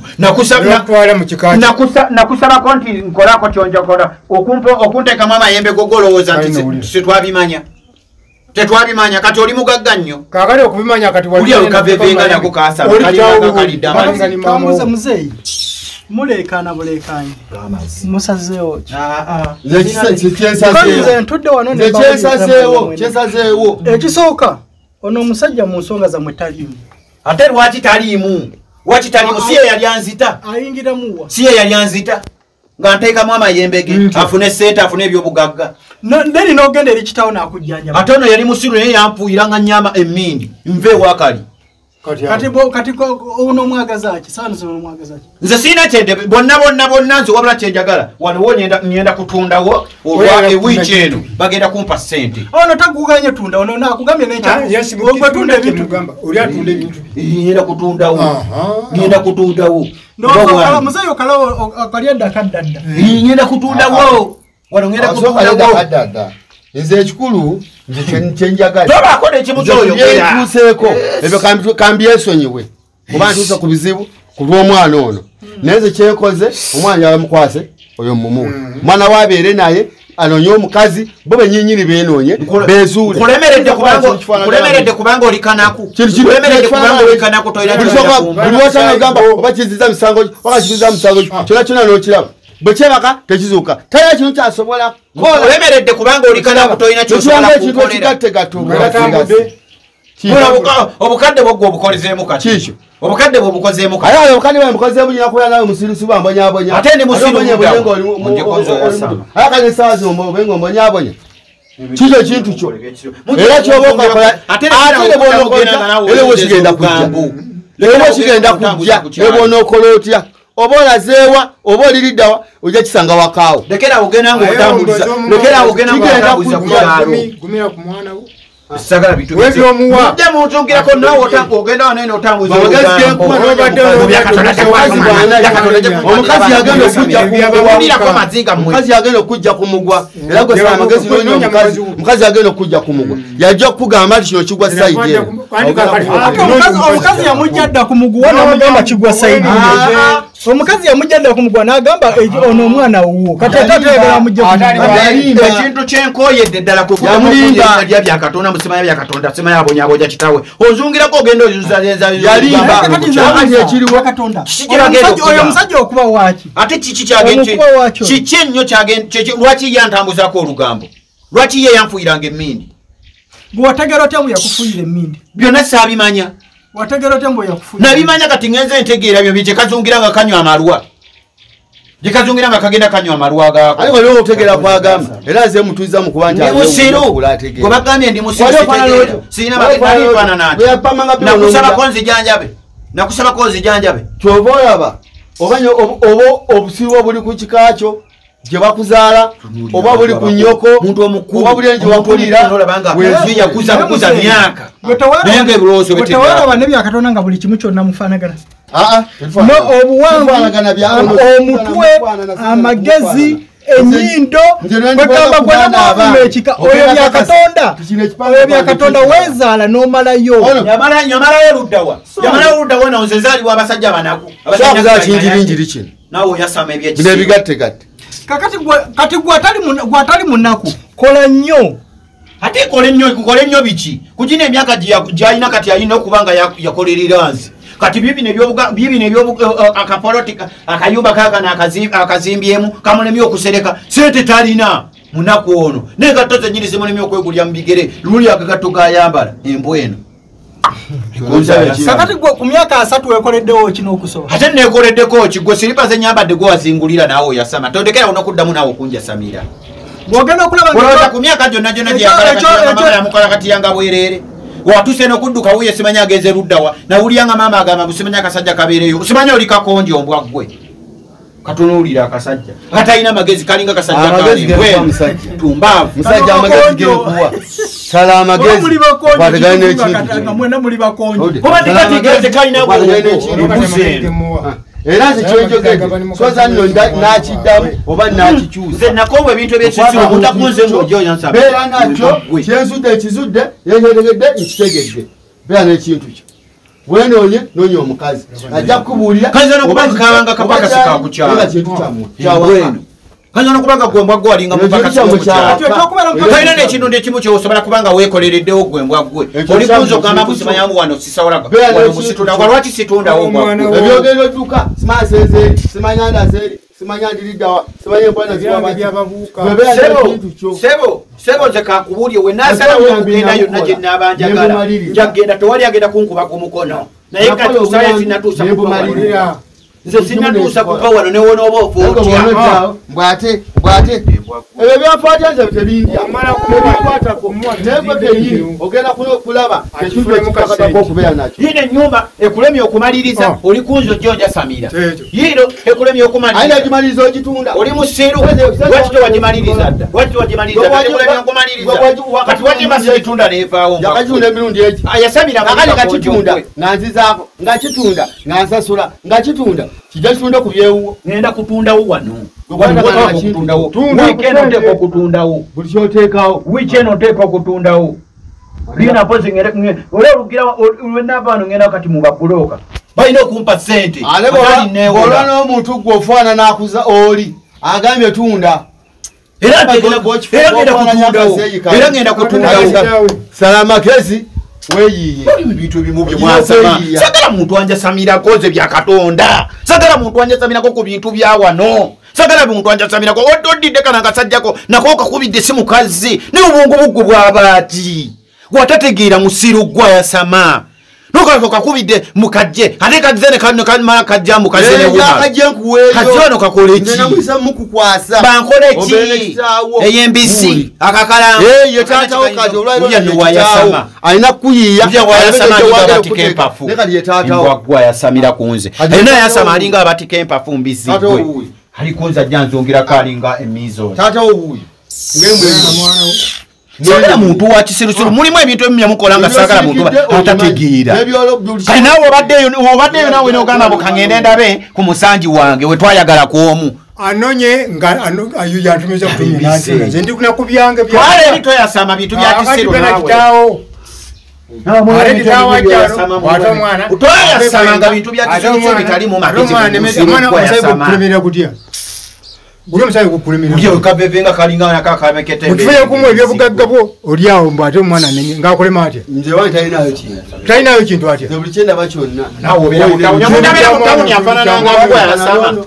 nakusabako nti nkolako kyonjakola okunteekamu amayembe gogolowooza nti setwabimanya tetwabimanya kati oli mugagga nnyo kakati okubimanya kati ulikavevenga nako kasabakamuze muzeeyi mulekana bulekanye musazeewo ntudde wano kyesazeewo ekisooka ono omusajja mu nsonga zammwe taliimu ate lwaki taliimu waki taliimu si ye yali anzita ayingiramuwa si ye yali anzita nga nteekamu amayembe ge afune sente afune ebyobugagga ndeni n'ogenda eri kitawo n'akujjanja ate ono yali musiru naye yampuuyira nga nnyama emmindi nve ewakali kati ono mwagazaki saanze ono mwagazaki nze siina kyende bonna bonna bonna nze wabula kyenjagala wanowo nyenda kutundawo olwa ewiiki eno bagenda kumpa ssente ono takuganye tunda ono nakugambye nekyagwetunda ebintu nyenda kutundawo nyenda kutundawo muzeeyo kalawo akalyadda akaddadda nyenda kutundawo wano ngenda kutundawo nze ekikulu kyenjagala tobakola ekimu kyoyogerantuuseeko ebyo kambyesonyiwe kuba ntuuse ku bizibu ku lw'omwana ono naye nze kyekoze omwana yabamukwase oyo mumuwe omwana wabeere naye anonye omukazi bo benyinyiri benoonye bezuule kulemeredde kubanga olikanaku buli wotanagamba oba kiziza misango wakakiziza misango kyona kyona n'okiraba bwe kyebaka tekizuuka tayina kintu kyasobola olemeredde kubanga olikanaku tolina kyosobola obukadde bwogwe obukolezeemu kati obukadde bwe obukozeemu kati aye obukadde bwe bukozeemu nyina kubeera nawe musirusi bwambonyabonya ate ndi musiru aye kati essaawa zino obenga ombonyabonya kikyo ekintu kyo era kyoba okakola ate ne bwonokola era wekigenda kujja era wekigenda kujja ne bwonookola otya oba olazeewa oba oliriddawa ojja kisanga wakaawo lekera ogenda nga otambuliza lekera ogenda nga otambuliza ku kyalo gumira ku mwana wo sagala bitu wewe omuwa mudde mutungirako nawe otangu ogenda wanene otambuza omukazi yagenda okujja kumugwa mazinga mmwe omukazi yagenda okujja kumugwa era gwe sala magezi nonyo omukazi omukazi yagenda okujja kumugwa yajja kugamba nti kino kigwa side ye omukazi yamujja dda kumugwa n'amugamba kigwa side ye omukazi yamujja dda kumugwa n'agamba ono omwana wuwo kati atateegera amujja kumugwa ekintu kyenkoyedde ddala kuyamulimba lya byakatonda musimanya byakatonda simanya abonyabonya kitawe ozungirako ogenda oyuzalenza yalimba kyali ekiriwo katonda oyo omusajja okuba waaki ate kiki kyagende kiki ennyo kyagende lwaki yantambuzako olugambo lwaki ye yanfuyiranga emmindi gwe wategera otya mbu yakufuyira emmindi byonna saabimanya wategera otya mbu yakufuyira nabimanya kati ngenze ntegeera byo byekazungira nga kanywa amalwa Jikazungira nga kagenda kanywa amalwa gaako. Aliko leo otegera kwagamba. Era nze mutuiza mu kubanja. Ndi musiru. Ko bagambye ndi musiru sitegera. Sina bagenda bana nati. Nakusaba konzi janjabe. Nakusaba konzi janjabe. Kyoboya ba. Obanyo obo obusiru obuli ku kikaacho. Je bakuzaala oba buli ku nnyoko muntu omukulu oba buli nje wakulira wezi yakuza kuza myaka nenge buloso bete wala bane byakatonda nga buli kimu kyonna mufanagana a a no obuwangu omutwe amagezi enyindo kwegamba gwena mwekika oyo byakatonda oyo byakatonda wezaala n'omalayo yamala nyamala yeruddawa yamala yeruddawa na ozezali wabasajja banaku abasajja kinjirinjiri kino nawo yasama ebyeki bine bigatte gatte kakati kati gwatali gwatali munaku kola nnyo ate kola nnyo kola nnyo biki kujina emyaka gyayina kati ayina okubanga yakoleriranzi kati bibi nebyo bibi nebyo akapolitika akayumba kaka na akazimbyemu kamulemi okusereka sente talina munaku ono nega toze nyiri zimulemi okwegulya mbigere luli akagato gayambala embweno kakati gwo ku myaka asatu wekoleddewo kino okusoba ate nekoleddeko kigwe siripa zenyambadde gwo azingulira naawo yasama tondekera onokuddamu naawo kunja samira bwogenda okulaba nga ku myaka gyonna gyonna gyeyagala mukola kati yanga bwerere watuse nokudduka wuye simanya ageze ruddawa nawuliyanga mama agamba busimanya akasajja kabeereyo usimanya oli kakonjo ombwa gwe katunulira akasajja katayina magezi kalinga kasajja kali gwe tumbavu musajja amagezi genkuwa sala amagezi batagane ekintu mwena muli bakonjo oba tikati geze kalina era zekyenjogedde soza nno nakiddamu oba nakikyusa nakowa ebintu ebyekisiro mutakunze ngojo yansa beera nakyo kyensudde ekizudde yeyeregedde nkitegedde beera n'ekintu kyo wenooye noonya omukazi ajja kukubuulira kaza nokubanga kabanga kapaka sikakukyala kintu kyammwe kyawano kaza nokubanga gwembwa gwe alinga mupaka sikakukyala kalina n'ekintu ndekimu kyosobola kubanga weekolereddewo gwembwa gwe oli kunza ogamba busimanyamu wano sisawolaga wano musitunda lwaki situndawo ebyogero edduka simansezeeri simanyandazeri simanya ndiriddawa simanya embwana sebo sebo nze kakubuulye we nasalawo okugenda yonna gye naabanjagala njagenda tewali agenda kunkuba ku mukono naye kati usaye sinatuusa kupamalira nze sinatuusa kupa wano newona oba ofootya bwate bwate ebyo byafaatya nze tebindya ogenda kulaba ekintu ekikakatako okubeera nakyo yino ennyumba ekulemye okumaliriza oli kunzo jjonja samira yino ekulemye okumaliriza agimaliriza ogitunda oli musiru waki tewagimaliriza dda waki tewagimaliriza ekulemye okumaliriza kati wagimasi gitunda neevaawo yakagitunda emirundi egi yasamira nga kitunda nga nzizaako nga kitunda nga nsasula nga kitunda kijja kitunda ku byewuwo ngenda kutundawo wano wiki eno oteeka okutundawo buli kyoteekawo wiki eno oteeka okutundawo lina pozi ole olugira lwenavaano ngenda kati mubabulooka balina okumpa sente olwa n'omuntu gwe ofaana n'akuza oli agambye tunda era ngenda kutundawo sala makezi weyiye ebintu ebimu bye mwasama sagala muntu anja samira koze bya katonda sagala muntu anja samira ko ku bintu bya wano sagala muntu anja samira ko ododide kana kasajjako nako kakubidde simu kazi ne ubungu bugu bwabati watategira musiru gwa yasama nuko kakubidde mukajje ate kadzene kano kalima kajjamu kazene wuha kajje nkuweyo kajono kakole ki nena mwisa mukukwasa bankole ki eyembisi akakala eh yetata okaje olwairo ya yasama alina kuyiya ya yasama abatike empafu nekali yetata ngwa yasamira kunze alina yasama alinga abatike empafu mbisi gwe ali kunza janzongira kalinga emizo tata obuyi ngemwe mwana sagala muntu wa kisirusiru mulimu ebintu ebimya mukola nga sagala muntu atategeera kale naawe obaddeyo obaddeyo naawe n'ogamba bo kangende ndabe ku musanji wange we twayagala ku omu anonye nga ayo yantumiza kutumira nze ndi kuna kubyange bya wale ebito yasama bintu bya kisiru naawe Ale kitawa jaro wata mwana utoya yasama bintu bya kisiru bitali mu mabizi mwana mwana kulemera kutia Gule msayi kukulemera kutia ukabevenga kalinga nakaka mekete mutufeye kumwe ebyobugaggabo oli awo mbate omwana ngakolema atya nze wali talinayo kintu talinayo kintu atya buli kyenda bakyonna nawo obera mutawunya mutawunya mutawunya afanana ng'abwe yasama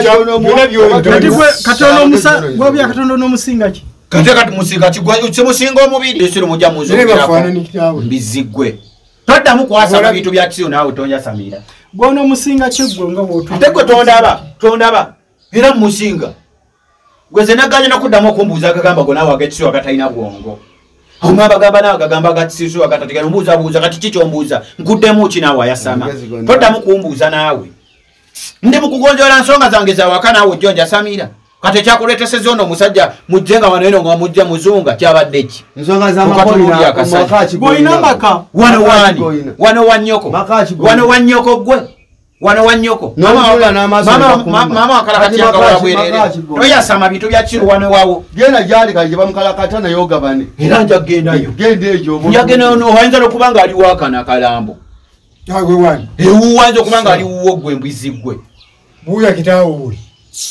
katono omusa gwabya katono n'omusinga ki kate kati musinga ki gwe musinga omubiri esiro mujja muzo mbizigwe toddamu kwasama bintu bya kisiyo naawe tonja samira gwono omusinga kyegwe nga bw'otu ate gwe tondaba tondaba era musinga gwe ze naganya nakuddamu okumbuuza agagamba go naawe agekisiyo agatalina bwongo omwe abagamba naawe agagamba agakisiyo agatategera ombuuza buuza kati ki kyombuuza nkuddemu ki naawe ayasama toddamu kumbuuza naawe ndi mukugonjola nsonga zange zawaka naawe ojjonja samira kati kyakuleeteseza ono omusajja mujje nga wano eno nga mujja muzunga kyabadde ki ensonga z'amakolina amaka wano wani wano wa nnyoko wano wa nnyoko gwe wano wa nnyoko mama wakalakati yagawala bwerere toyasama bintu bya kiro wano wawo genda gyali kali gye bamukalakata naye ogabane era nja kugendayo genda ekyo njagenda oyinza n'okuba nga ali wakana akalambo ewuwanza okuba nga ali wuwo gwe mbwizi gwe buya kitaawo uli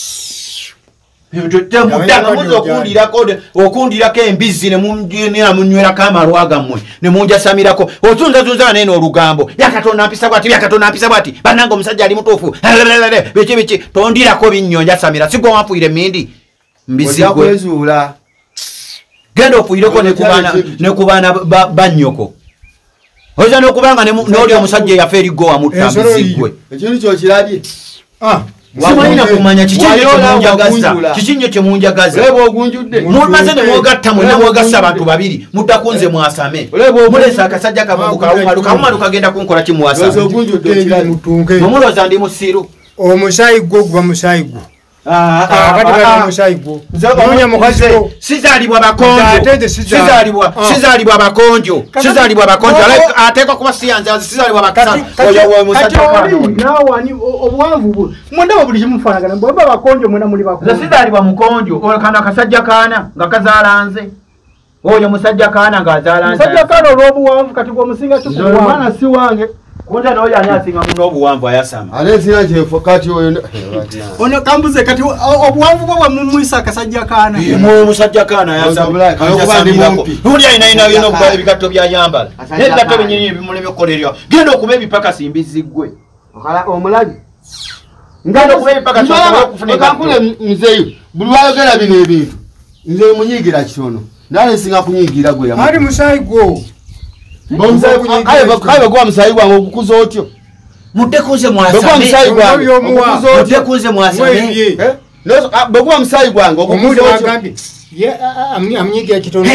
okundirako embizi nemunywirako amalwa gammwe nemunjasamirako otunzazunza nene olugambo yakatonda mpisa bwati yakatonda mpisa bwati bananga omusajja ali mutuufu biki biki tondirako binnyo njasamira sigwe wafuire emindi mbizigwe genda ofuireko nekubaana bannyoko oyinza n'okubanga n'oli omusajja eyafa erigo wamutta mbizigwe ekintu kyokirabye simanyi kumanya kikinyo kyemunjagaza mumaze ne mwogatta mwena mwogasa abantu babiri muddakunze mwasame mulesa akasajja kawumalu kagenda kunkola kimuwasame omulooza ndi musiru omusaayi gwo guba musaayi gwo sizalibwa bakonjo sizalibwa bakonjo sizalibwa bakonjo ateekwa kuba siyanza sizalibwa bakati obuwanvu mwendaba buli kimufaanagana bweba bakonjo mwena muli bakonjo sizalibwa mukonjo kano akasajja kaana nga kazaala nze oyo musajja kaana ng'azaala nze musajja kaana olw'obuwanvu kati gwomusinga omwana si wange kunja nawe yani asinga muno obuwanvu ayasama ale sina kyefo kati oyo ono kambuze kati obuwanvu bwo bwamumwisa akasajja kaana mu musajja kaana ayasama uli ayina ina bino kuba ebikatto byayambala n'ebikatto binyinyi bimuli bikolerwa genda okuba ebipaka simbizigwe omulabi ngenda okuba ebipaka okankule muzeeyo buli wayogera bino ebintu nze munyiigira kitono naye nsinga kunyiigira gwe ali musaayi gwo kale gwa musayi gwange okukuza otyo mudekuze mwasame mudekuze mwasame begwa musayi gwange okukuza otyo amnyigira kitono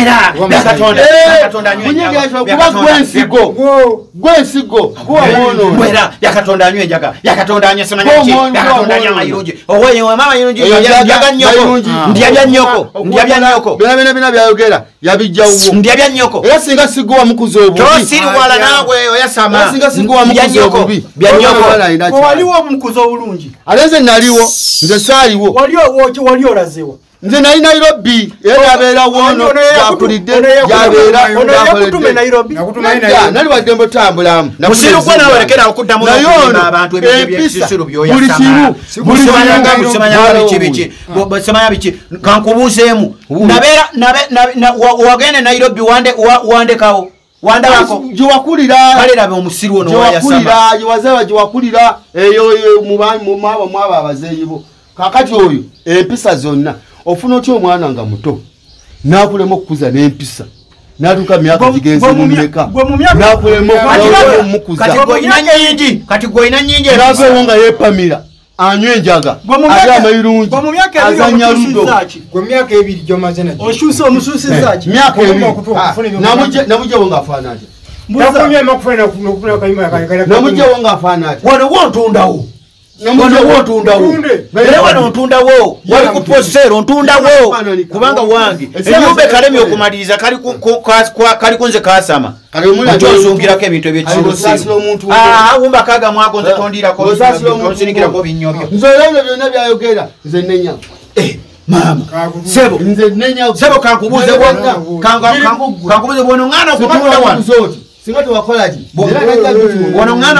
kuba gwensigo gwensigo gwera yakatonda anywe jaga yakatonda anywe semanyachi yakatonda anywe mayirungi owe mama mayirungi yaga nyoko ndiyabya nyoko ndiyabya nyoko bena bena bena byayogera yabijja uwo ndiyabya nyoko era singa sigo wa mukuzo obubi to siri wala nawe oyasama singa sigo wa mukuzo obubi bya nyoko waliwo omukuzo obulungi aleze naliwo nze saaliwo waliwo waliwo olazewo nze nali Nairobi era yabeera wono yakulidde yabeera yakutume Nairobi nali wadde mbotambulamu musiru gwe nawe lekera okuddamu abantu ebyebisiro byoyasama bulimanyanga busemanya biki biki busemanya biki kankubuuseemu nabeera wagende Nairobi wande wande kawo wanda wako jiwakulira kale labe omusiru ono wayasama jiwakulira jiwazaba jiwakulira eyo mu mwaba mwaba abazeeyibo kakati oyo empisa zonna ofuna otyo omwana nga muto nakulema okukuza n'empisa natuka myaka gigenze mu mmeka nakulema okukuza kati goyina nyingi kati goyina nyingi nagewo nga yeepamira anywa enjaga ali amayirungi azanya ludo gwe myaka ebiri gyomaze nakyo okyusa omusuusiza ki myaka ebiri namugyewo ng'afaana atya namugyewo ng'afaana atya wano wontundawo wano wotundawo era wano ntundawo wali ku posero ntundawo kubanga wange enyumba ekalemye okumaliriza kali kunze kasama okyozungirako ebintu ebyekisiwumba kaga mwako nze tondirako binyobyo nzolebyo byonna byayogera nze nenya mama sebo sebo kankubuze bwonna kankubuze bwono ngana okutunda wano singa tewakolaki wano ngana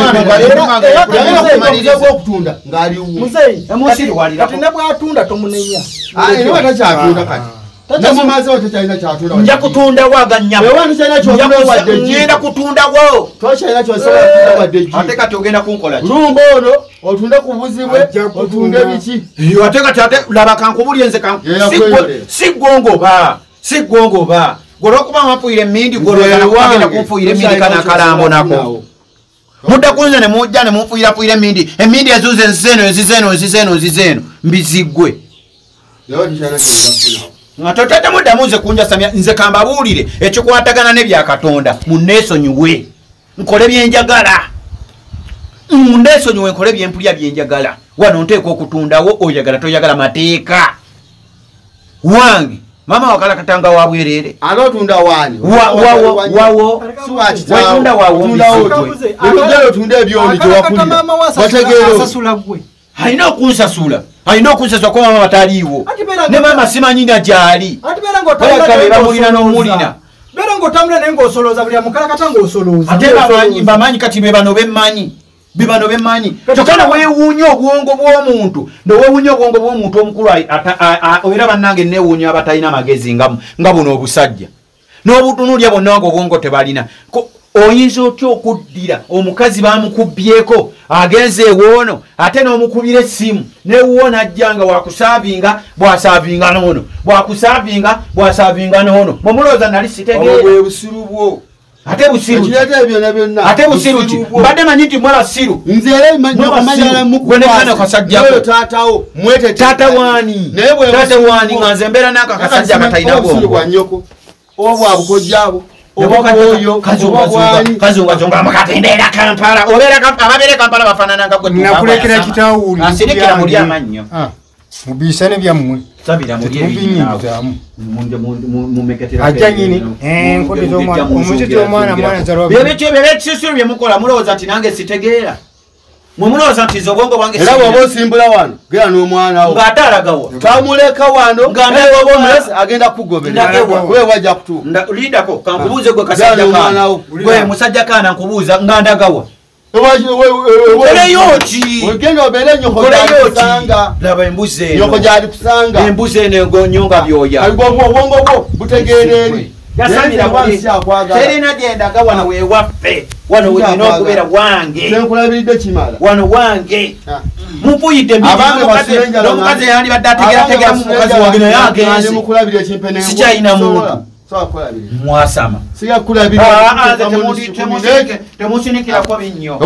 okutunda ngaaliwo kati ne bwatunda tomunenya niba takyatunda kati namumazewo tekyalina kyatunda nja kutundawo aganyamongenda kutundawo tokyalina kyosobola wadde ate kati ogenda kunkola lumba ono otunde ku buzibwe otunde biki ate kati ate laba kankubulye nze siggongoba siggongoba golwokuba mwafuire emindi golwagenda kunfuire emindi kanakalambo nako mudda kunze nemujja nemunfuirafuire emindi emindi ezuze enzizeno enzizeno enzizeno enzizeno mbizigwe totete muddamu nze kunjasamya nze kambabuulire ekikwatagana nebyakatonda muneesonyiwe nkole byenjagala muneesonyiwe nkole byempulya byenjagala wano nteeka okutundawo oyagala toyagala mateeka wange mama wakala katanga wabwerere alotunda wani wawo wawo watunda wawo ndalo tunde byoni je wakuli bategero sasulagwe haina kunsasula haina kunsasula kwa mama bataliwo ne mama simanyina jali ati bera ngo tayira mulina no mulina bera ngo tamula nengo osoloza buli amukala katanga osoloza ate bamanyi bamanyi kati bebano bemanyi bibano bemanyi tokana weewuunyo obwongo bw'omuntu ndoweewuunyo obwongo bw'omuntu omukulu era bannange neewuunya abatalina magezi nga buno obusajja n'obutunulya bonna nga obwongo tebalina oyinza otya okuddira omukazi bamukubyeko agenze ewoono ate n'omukubira essimu newuwo najja nga wakusaavinga bwasaavinga noono bwakusaavinga bwasaavinga noono mumulooza nali sitegeera ate busiru ate busiru ki mbadde manyi nti mwala siru nzere manyala mukwenekana kasajjako taatawo mwete taata wani taata wani nga nze mbeera n'aka kasajja katalina bwongo obwa abukojjabo kazungazunga mukatendera Kampala ababeere Kampala bafaanananga nakulekera kitawuli asirikira muli amannyo mubisane byammwe sabira muli ebinyizamu ajja nyini omuzito omwana mwana zalwa byebekisisiro byemukola mulowooza nti nange sitegeera mumulowooza nti nze obwongo bwange era bw'oba osimbula wano gera n'omwana wo ng'ate alagawa tamuleka wano agenda kugoberera we wajja kutuuka lindako kankubuuze gwe kasajja kaana gwe musajja kaana nkubuuza nga ndagawa koleyo ki ogenda obeere nyoko gyalikusanga laba embuzi eno nyoko gyalikusanga embuzi eno nyonga byoya obwongo bwo butegeera eri terina gyendaga wano wewaffe wano wenina okubeera wange tenkulabiridde kimala wano wange mupuyidde n'omukazi eyandi badde ategerategera mu mukazi wange naye agenze sikyalina muntu mwasama temusinikirako binnyo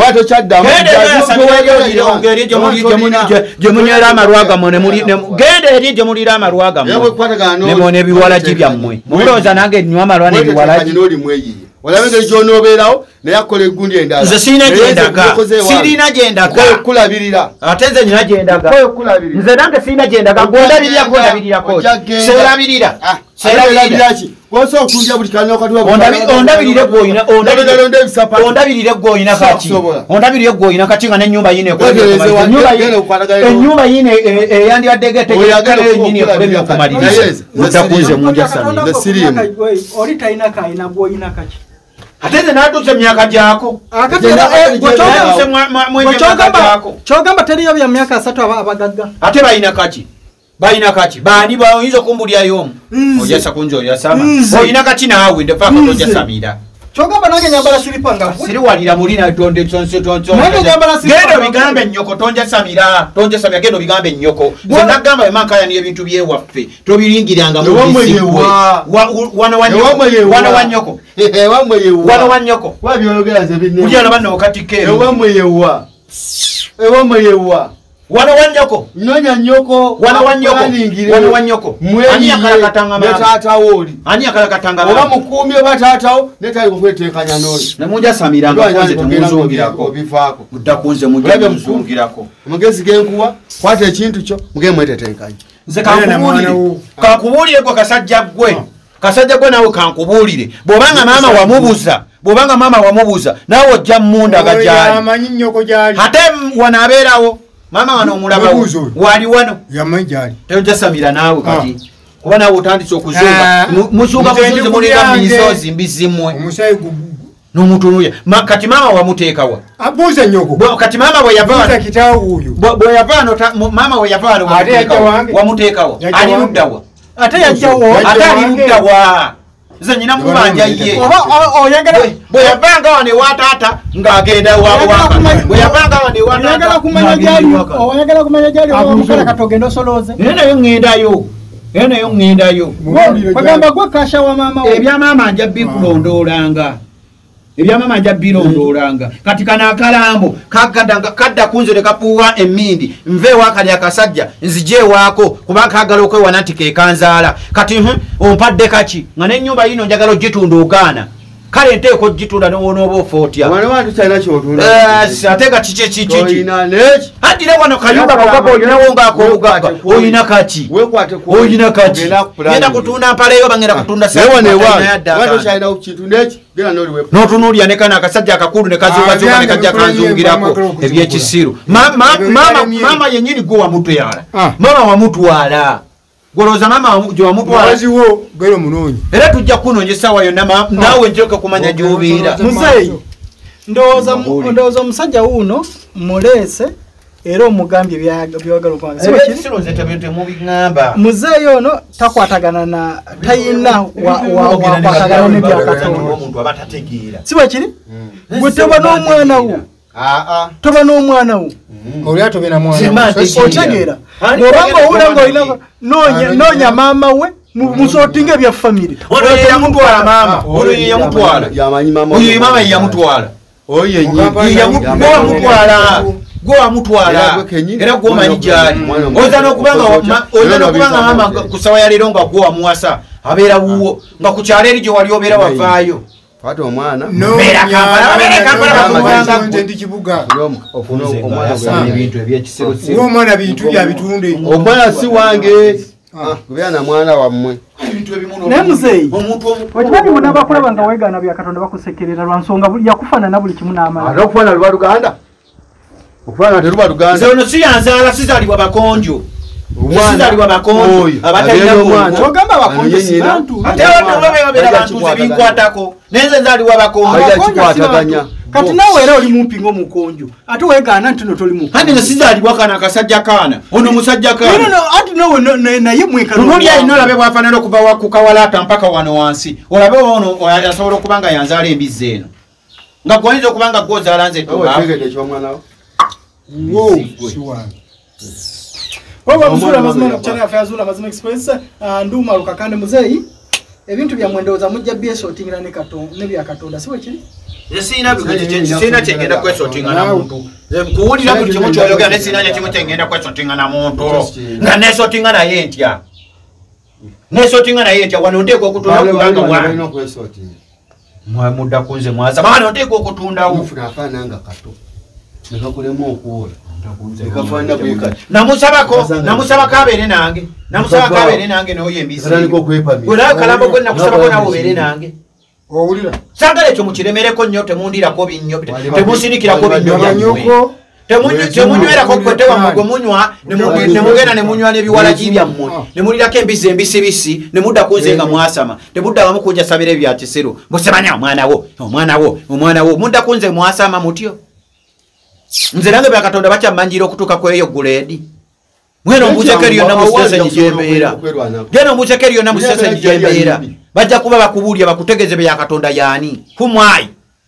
gyemunywera amalwa gammwe genda eri gyemuliira amalwa gammwe nemona ebiwalagi byammwe mulowooza nange nywa amalwa nebiwalagi olabe engeri gy'onoobeerawo naye akola eggundi endala nze sirina gyendaga sirina gyendaga kulabirira ate nze nyina gyendaga nze nange sirina gyendaga gwondabirira gwondabiririrako seerabirira seerabiraki gwosobola okulunja buli kalina ondabirire gwoyina ondabirire gwoyina kaki ondabirire gwoyina kaki nga n'ennyumba yine ennyumba yine eyandibaddege etegeenyini ekulebya okumaliriza otakunze munjasami nze siriimu oli talina kayina gwoyina kaki ate nze natuuse emyaka gyako kyogamba teriyo bya myaka asatu abagagga ate balina kaki balina kaki bani bayinza okumbulyayo omu ojasa kunja oyasama olina kaki naawe ndefaako tojasamira kyogamba nange nyambala siripa nga siriwalira mulina tonde tonsotonsogenda obigambe ennyoko tonjasamira tonjasamira genda obigambe ennyoko nze nagamba emankayani ebintu byewaffe tobiringiranga mubizigwe wano wa nnyoko wano wa nnyoko ulyana banna okatikeero ewamwe yewa ewamwe yewa Wano wanyoko. Nyonya nyoko. Wano wanyoko. Wano wanyoko. Ani yakala katanga mama. Netata woli. Ani yakala katanga mama. Oba mukumi oba tatao netali kukwetekanya noli. Namuja samiranga konze temuzungirako. Bivako. Mudakunze mujja muzungirako. Mugezi genkuwa kwata ekintu kyo muge mwetetekanya. Nze kankubulire. Kankubulire kwa kasajja gwe. Kasajja gwe nawe kankubulire. Bobanga mama wamubuza. Bobanga mama wamubuza. Nawe ojja munda gajali. Amanyi nyoko jali. Hate wanabeerawo. Mama wano omulaba wali wano. Yamanyi jali. Tejja samira nawe kati. Kuba nawe otandise okuzunga. Musuuka kusunze muliga misozi mbizimwe. Omusayi gugu. N'omutunuya. Kati mama wamuteekawa. Abuuza nyoko. Kati mama bwe yava wano. Kitaawo uyu. Bwe yava wano mama bwe yava wano wamuteekawa. Ali luddawa. Ate yajjawo. Ate ali luddawa. Nze nyina mubanja ye. Oyagala bwe yavanga wano ewa taata ng'agenda wawaka. Bwe yavanga wano ewa taata. Oyagala kumanya gyali. Oyagala kumanya gyali omukala katogenda osolooze. Naye nayo ŋŋendayo. Naye nayo ŋŋendayo. Bagamba gwe kasha wa maama we. Ebya maama nja bikulondoolanga. Ebya mama nja birondolanga kati kana akalambo kakadanga kadda kunzo ne kapuwa emindi nve wakali akasajja nzije wako kuba kagalo kwe wanatike kanzala kati hm ompadde kachi ngane nyumba yino njagalo jitundu ogana kale nteko jitunda n'onobo forty wana wantu cyana cyo tunda eh ateka chiche chichi ina nechi hadire wano kayumba kakabo ina wonga ko ugaka oyina kachi we kwate ko oyina kachi yenda kutunda mpale yo bangera kutunda sasa wane wano cyana uchitu nechi gera noli we no tunuli anekana akasajja akakulu ne kazuka zuka ne kajja kanzungirako ebyekisiru mama mama mama yenyini go wa mutu yala mama wa mutu wala goroza mama jo wa mutu wala waziwo gero munonyi era tujja kunonye sawa yo nama nawe njoka kumanya jobira muzeyi ndoza ndoza musajja uno mulese era omugambye byagala kwanga sibo kisiru nze tabyote mu bingamba muzeyi ono takwatagana na tayina wa wa kwatagana ne byakatonda omuntu abatategeera sibo kiri gwe toba n'omwana wo a a toba n'omwana wo oli atobera mwana otegeera obanga owulanga olina nonya nonya maama we musotinga bya family ono ye yamutwala mama ono ye yamutwala yamanyi mama oyo mama ye yamutwala oyo nyi yamutwala go mutwala era go manyi jali oza nokubanga oza nokubanga mama kusawa yalero nga go amuwasa abeera wuwo nga kukyala eri gye wali obeera wavaayo Pato omwana no beera kampala beera kampala batubanga ndi kibuga ofuna omwana ebintu ebyekisiro wo omwana bintu bya bitunde omwana si wange kubeera na mwana wammwe ebintu ebimuno ne muzeyi omuntu okimanyi munaba kulaba nga weegana bya katonda bakusekerera lwa nsonga yakufaanana buli kimu n'amala ate okufaanana luba luganda okufaanana teruba luganda nze ono si yanzaala sizaalibwa bakonjo sizaalibwa bakonjo abatalina omwana ogamba bakonjo si bantu ate babeera bantu ze binkwatako nenze nzaalibwa bakonjo kikwataganya kati nawe era oli mumpi ng'omukonjo ate weegaana nti no toli mukonjo kandi nze sizaalibwa kana akasajja kaana ono musajja kaana ati nawe naye mwekano tunuli alina olabe bwafaanana okuva ku kawalaata mpaka wano wansi olabe ono asobola okuba nga yanzaala embizzi eno nga gwoyinza okuba nga gwozaala nze tegede ekyomwana wo siwange oba muzula mazima mukitane afa yazula mazima express nduma lukakande muzeyi ebintu bya mwendoza mujja bieso otingira ne katonda ne bya katonda siwe kiri yesina bigete sina kyengenda kwesotinga na muntu kuwulira buli kimu kyoyogera ne sina kimu kyengenda kwesotinga na muntu nga nesotinga naye ntya nesotinga naye ntya wano nteeka okutunda kubanga mwana mwa mudda kunze mwaza bano nteeka okutundawo ufuna afaana nga kato nekakulemu okuwola namusabako namusaba kabeere nange namusaba kabeere nange noyo embisi wera kalabo gwe nakusabako nawe obeere nange owulira sagala ekyo mukiremereko nnyo temundirako binnyo temusinikirako binnyo nyoko temunywerako kwetewa gwe munywa nemugenda nemunywa n'ebiwala gibyammwe nemulirako embisi embisibisi nemudda kunze nga mwasama temudda mukunja sabira ebya kisero busemanya omwanawo omwanawo omwanawo mudda kunze mwasama mutyo nze nange bya katonda bakyamanjira okutuuka kweyo guleedi mwena ombuuzeko eri yonna mu siteeseni gyembeera gena ombuuzeko eri yonna mu siteeseni gyembeera bajja kuba bakubuulya bakutegeeze bya katonda yaani kumwayi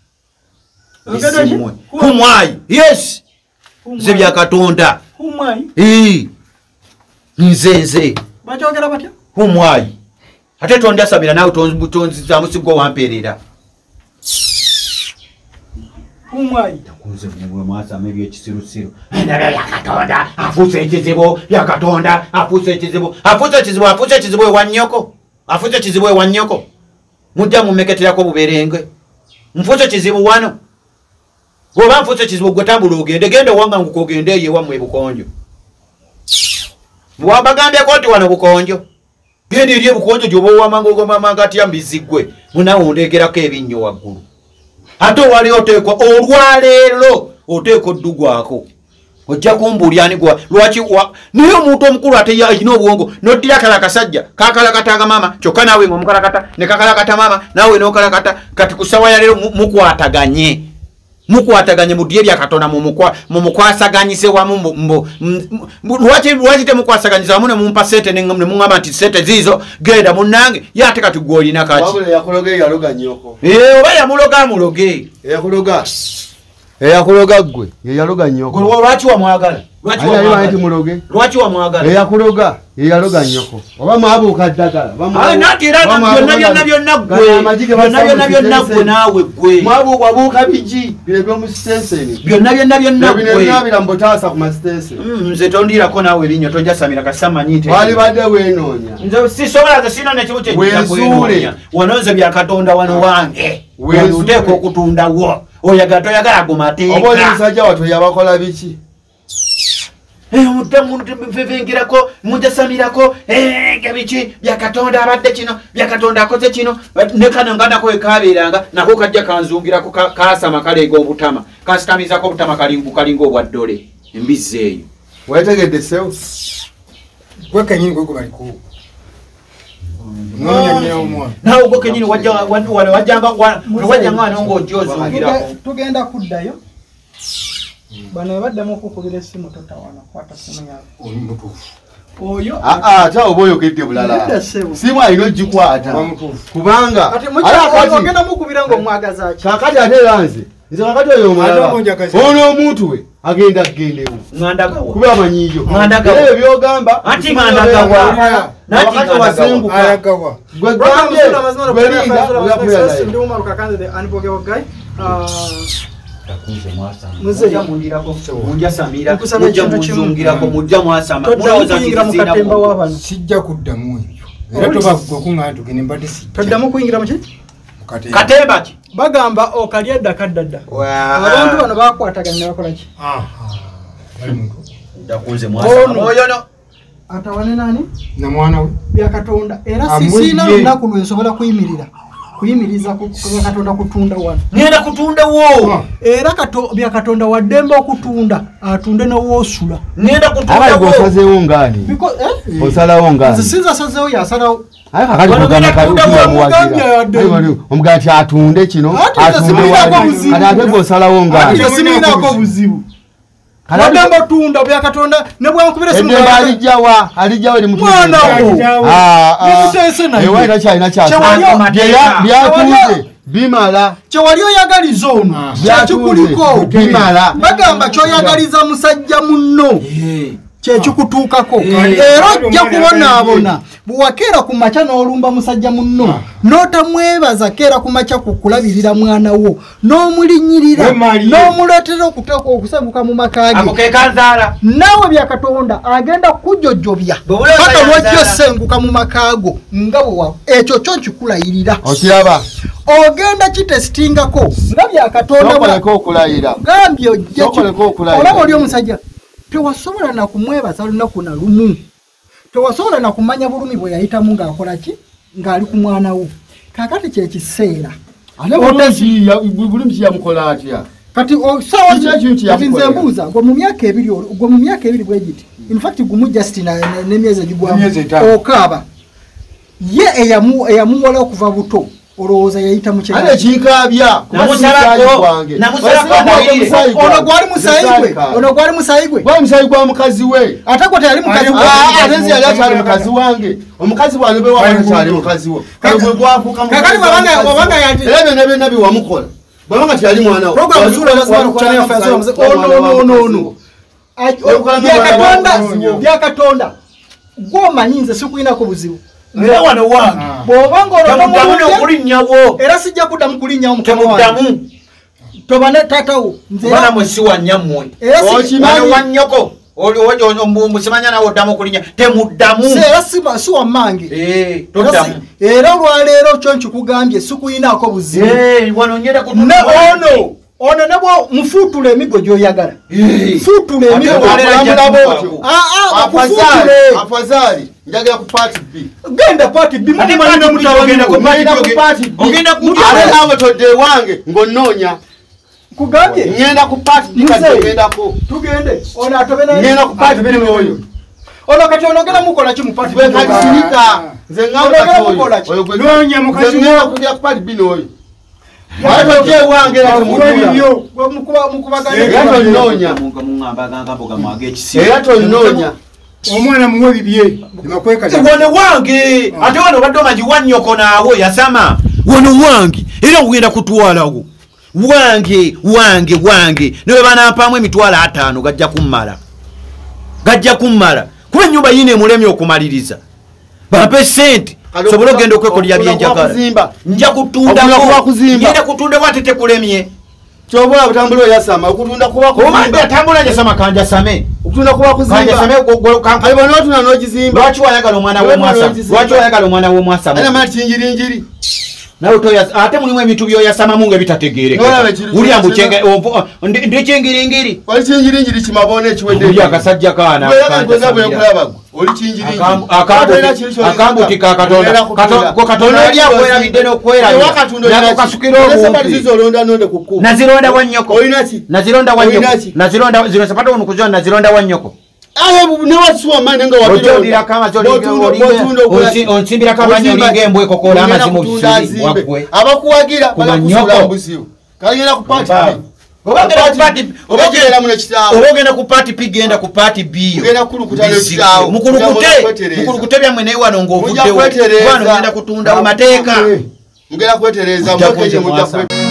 kumwayi yes nze bya katonda kumwayi nze nze bakyogera batya kumwayi ate tondasabira nawe tonzizaamusigo wampeerera kumwai takunze mwe mwasa mebi ekisirusiru ndabya yakatonda afuse ekizibu yakatonda afuse ekizibu afuse ekizibu afuse ekizibu ewanyoko afuse ekizibu ewanyoko mujja mumeketerako buberenge mfuse ekizibu wano oba mfuse ekizibu gwe tambula ogende genda wanga ngukogende ye wamwe bukonjo mwabagambya koti wano bukonjo gende eri bukonjo jobo wamango goma mangati ambizigwe munawondegerako ebinnyo waggulu ate wali oteekwa olwaleero oteekwa oddugwako ojja kumbuulyani gwa lwaki naye omuntu omukulu ate alina obwongo noddira kala kasajja kakalakata mama kyokka naawe ngaomukalakata ne kakalakata mama naawe nokalakata kati kusawa ya leero mukwataganye mukwataganye mudye ebyakatonda mumukwasaganyise wamu lwaki temukwasaganyisa wamu nemumpa sente nemuŋamba nti sente ziizo genda munnange ye ate kati gwe olina kaki oba yamuloga amuloge eyakuloga gwe yeyaloga nyoko lwaki wamwagala lwaki wamwagala eyakuloga yeyaloga nyoko oba mwabuuka ddagala byonna byonna byonna gwe naawe gwe wabuuka bigi bino byomusitenseni byonna byonna byonna gwenabira mbotaasa ku masitenseni nze tondiirako naawe erinnya tonjasamira kasamanyi wali badde weenoonya nze sisobola ze sina nekimu kyewenoonya wano nze byakatonda wano wange oteeka okutundawo oyagala toyagala gumateeka oba oli musajja watwe yabakola biki muvengirako munjasamirako gebiki byakatonda abadde kino byakatonda akoze kino nekano nga nako ekabeeranga nako kajja kanzungirako kasama kaleega obutama kasitamizako obutama kalinga obwaddole embizi eyo wetegedde sewo gwekenyini gwego baliko nawe gwe kenyini wajjanga wano ngaojozungirako tugenda kuddayo bano baddamu okukubira essimu totawana kwata simu yawe oyo ate oba oyogedde bulala simu alina ogikwata kubanga ogenda mukubira ngaomwagaza ki kakati ate era nze nze kakati oyo omulala ono omuntu we agenda kugendewo kuba amanyiiyo ebyo byogamba anti ngandagawa nakati wasenguka gwegambye gwerinda oyakuyalayo sijja kuddamu ebyo era tobakuŋŋaa tugende mbadde toddamu kuyingira muki katemba ki bagamba okalya eddaka ddadda abantu bano bakwatagana ne bakolaki atawane nani namwana we byakatonda era sisiina lunaku lwensobola kuyimirira kuyimiriza byakatonda kutunda wano ngenda kutunda wo era byakatonda waddemba okutunda atunde nowoosula ngenda kutunda wo osazeewo ngani osalawo ngani sinza asazeewo yasalawo omugala ti atunde kino ate gwosalawo ngasiminako buzibu Kadamba tunda byakatonda ne bwankubira simu edemba alijawa alijawa ni mtu mwana wo ah ah mutese na ewa ina cha ina cha byatunze bimala chewaliyo yagaliza ono kyakikuliko bimala bagamba kyoyagaliza musajja munno kyekikutuukako era ojja kubonaabona buwakeera ku maca n'olumba musajja munno n'otamwebaza keera ku maca kukulabirira mwana wo n'omulinyirira n'omuleetera okuteeka okusenguka mu maka ge naawe byakatonda agenda kujjojjobya paka lwojja osenguka mu maka go nga bwe ekyo kyo nkikulayirira okiraba ogenda kitesitingako nga byakatonda gambye ojja olaba oli omusajja tewasobola na kumwebaza lunaku na lumu tewasobola na kumanya bulumi bwe yayitamu ng'akola ki ng'ali ku mwana wo kakati kyekiseera bulumi kiyamukola atya kati kati nze mbuuza gwe mu myaka ebiri gwe mu myaka ebiri bwe giti in fact gumu just n'emyezi egigwamu okaaba ye eyamuwola okuva buto olowooza yayita mu kirala kikabya ono gwali musayigwe ono gwali musayigwe gwa musayi gwa mukazi we ate ko teyali mukazi we ate nzi yali akyali mukazi wange omukazi wange be wabanga kyali mukazi we kagwe gwafuuka kakali wabanga wabanga yati era byonna byonna biwamukola bwabanga tyali mwana we program zula lazima kuchana ya fazo ono ono ono byakatonda byakatonda gwomanyi nze sikuyinako buzibu era wano wange bw'obanga olwo okulinnyawo era sijja kuddamu kulinnyawo mukama wange tobane tatawo bana musiwa nyammwe okimanyi wanyoko ojo musimanya nawo ddamu kulinya temuddamu era siba siwa mange eh toddamu era lwaleero kyo nkikugambye sikuyinaako buzibu eh wanonyera ku ne ono ono nabo mufutule emigo gyoyagala futule emigo afazali njagala ku party B genda party B ate manino mutawagenda ku party B ogenda ku awe todde wange ngononya kugambye ngenda ku party B kagenda ko tugende ona atobena ngenda ku party B oyo ono kati onogera mukola ki mu party B kagirika nze ngamba oyo nonya mukazi ngenda ku party B oyo Watu je wange la kumubyo mukuba mukubaganya yato nonya munga mungamba ganga boga mwage ekisi yato nonya omwana muwe bibye nimakweka wone wange ate wano baddo maji wanyoko naawo yasama wono wange era ugenda kutwalawo wange wange wange niwe banampamu emitwalo ataano gajja kummala gajja kummala kuba ennyumba yine mulemi okumaliriza bampe sente sobolo gendo kwekolya byenjagala nja kutunda ngenda kutunda wate tekulemye kyobola butambula yasama okutunda kuba komanda atambula yasama kanja same okutunda kuba kuzimba kanja same kanka bano tuna no kizimba lwachi wayagala omwana wo mwasa lwachi wayagala omwana wo mwasa ana mati njiri njiri nawe to yas ate mulimu ebitu byo yasama munga bitategereka uli ambuchenga ndi chingiri ngiri wali chingiri ngiri chimabone chiwende uli akasajja kana oli chingiri akambu tikakatonda ko katonda lya kwera bideno kwera ya kasukiro nazilonda nonde kuku nazilonda wanyoko olinachi nazilonda wanyoko nazilonda zino sapata onukuzwa nazilonda wanyoko aye ne wasuwa mane nga wabiro odira kama zoli onsimbira kama nyolinge mbwe kokola amazimu bisiri wakwe abakuwagira bala kusula mbusio kagenda ku party obagenda ku party obagenda mu nekitawo obagenda ku party P genda ku party B genda kulukutana ekitawo mukulukute mukulukute byamwe naye wano ng'ovuddewo wano ngenda kutunda amateeka mugenda kwetereza mwekeje mujja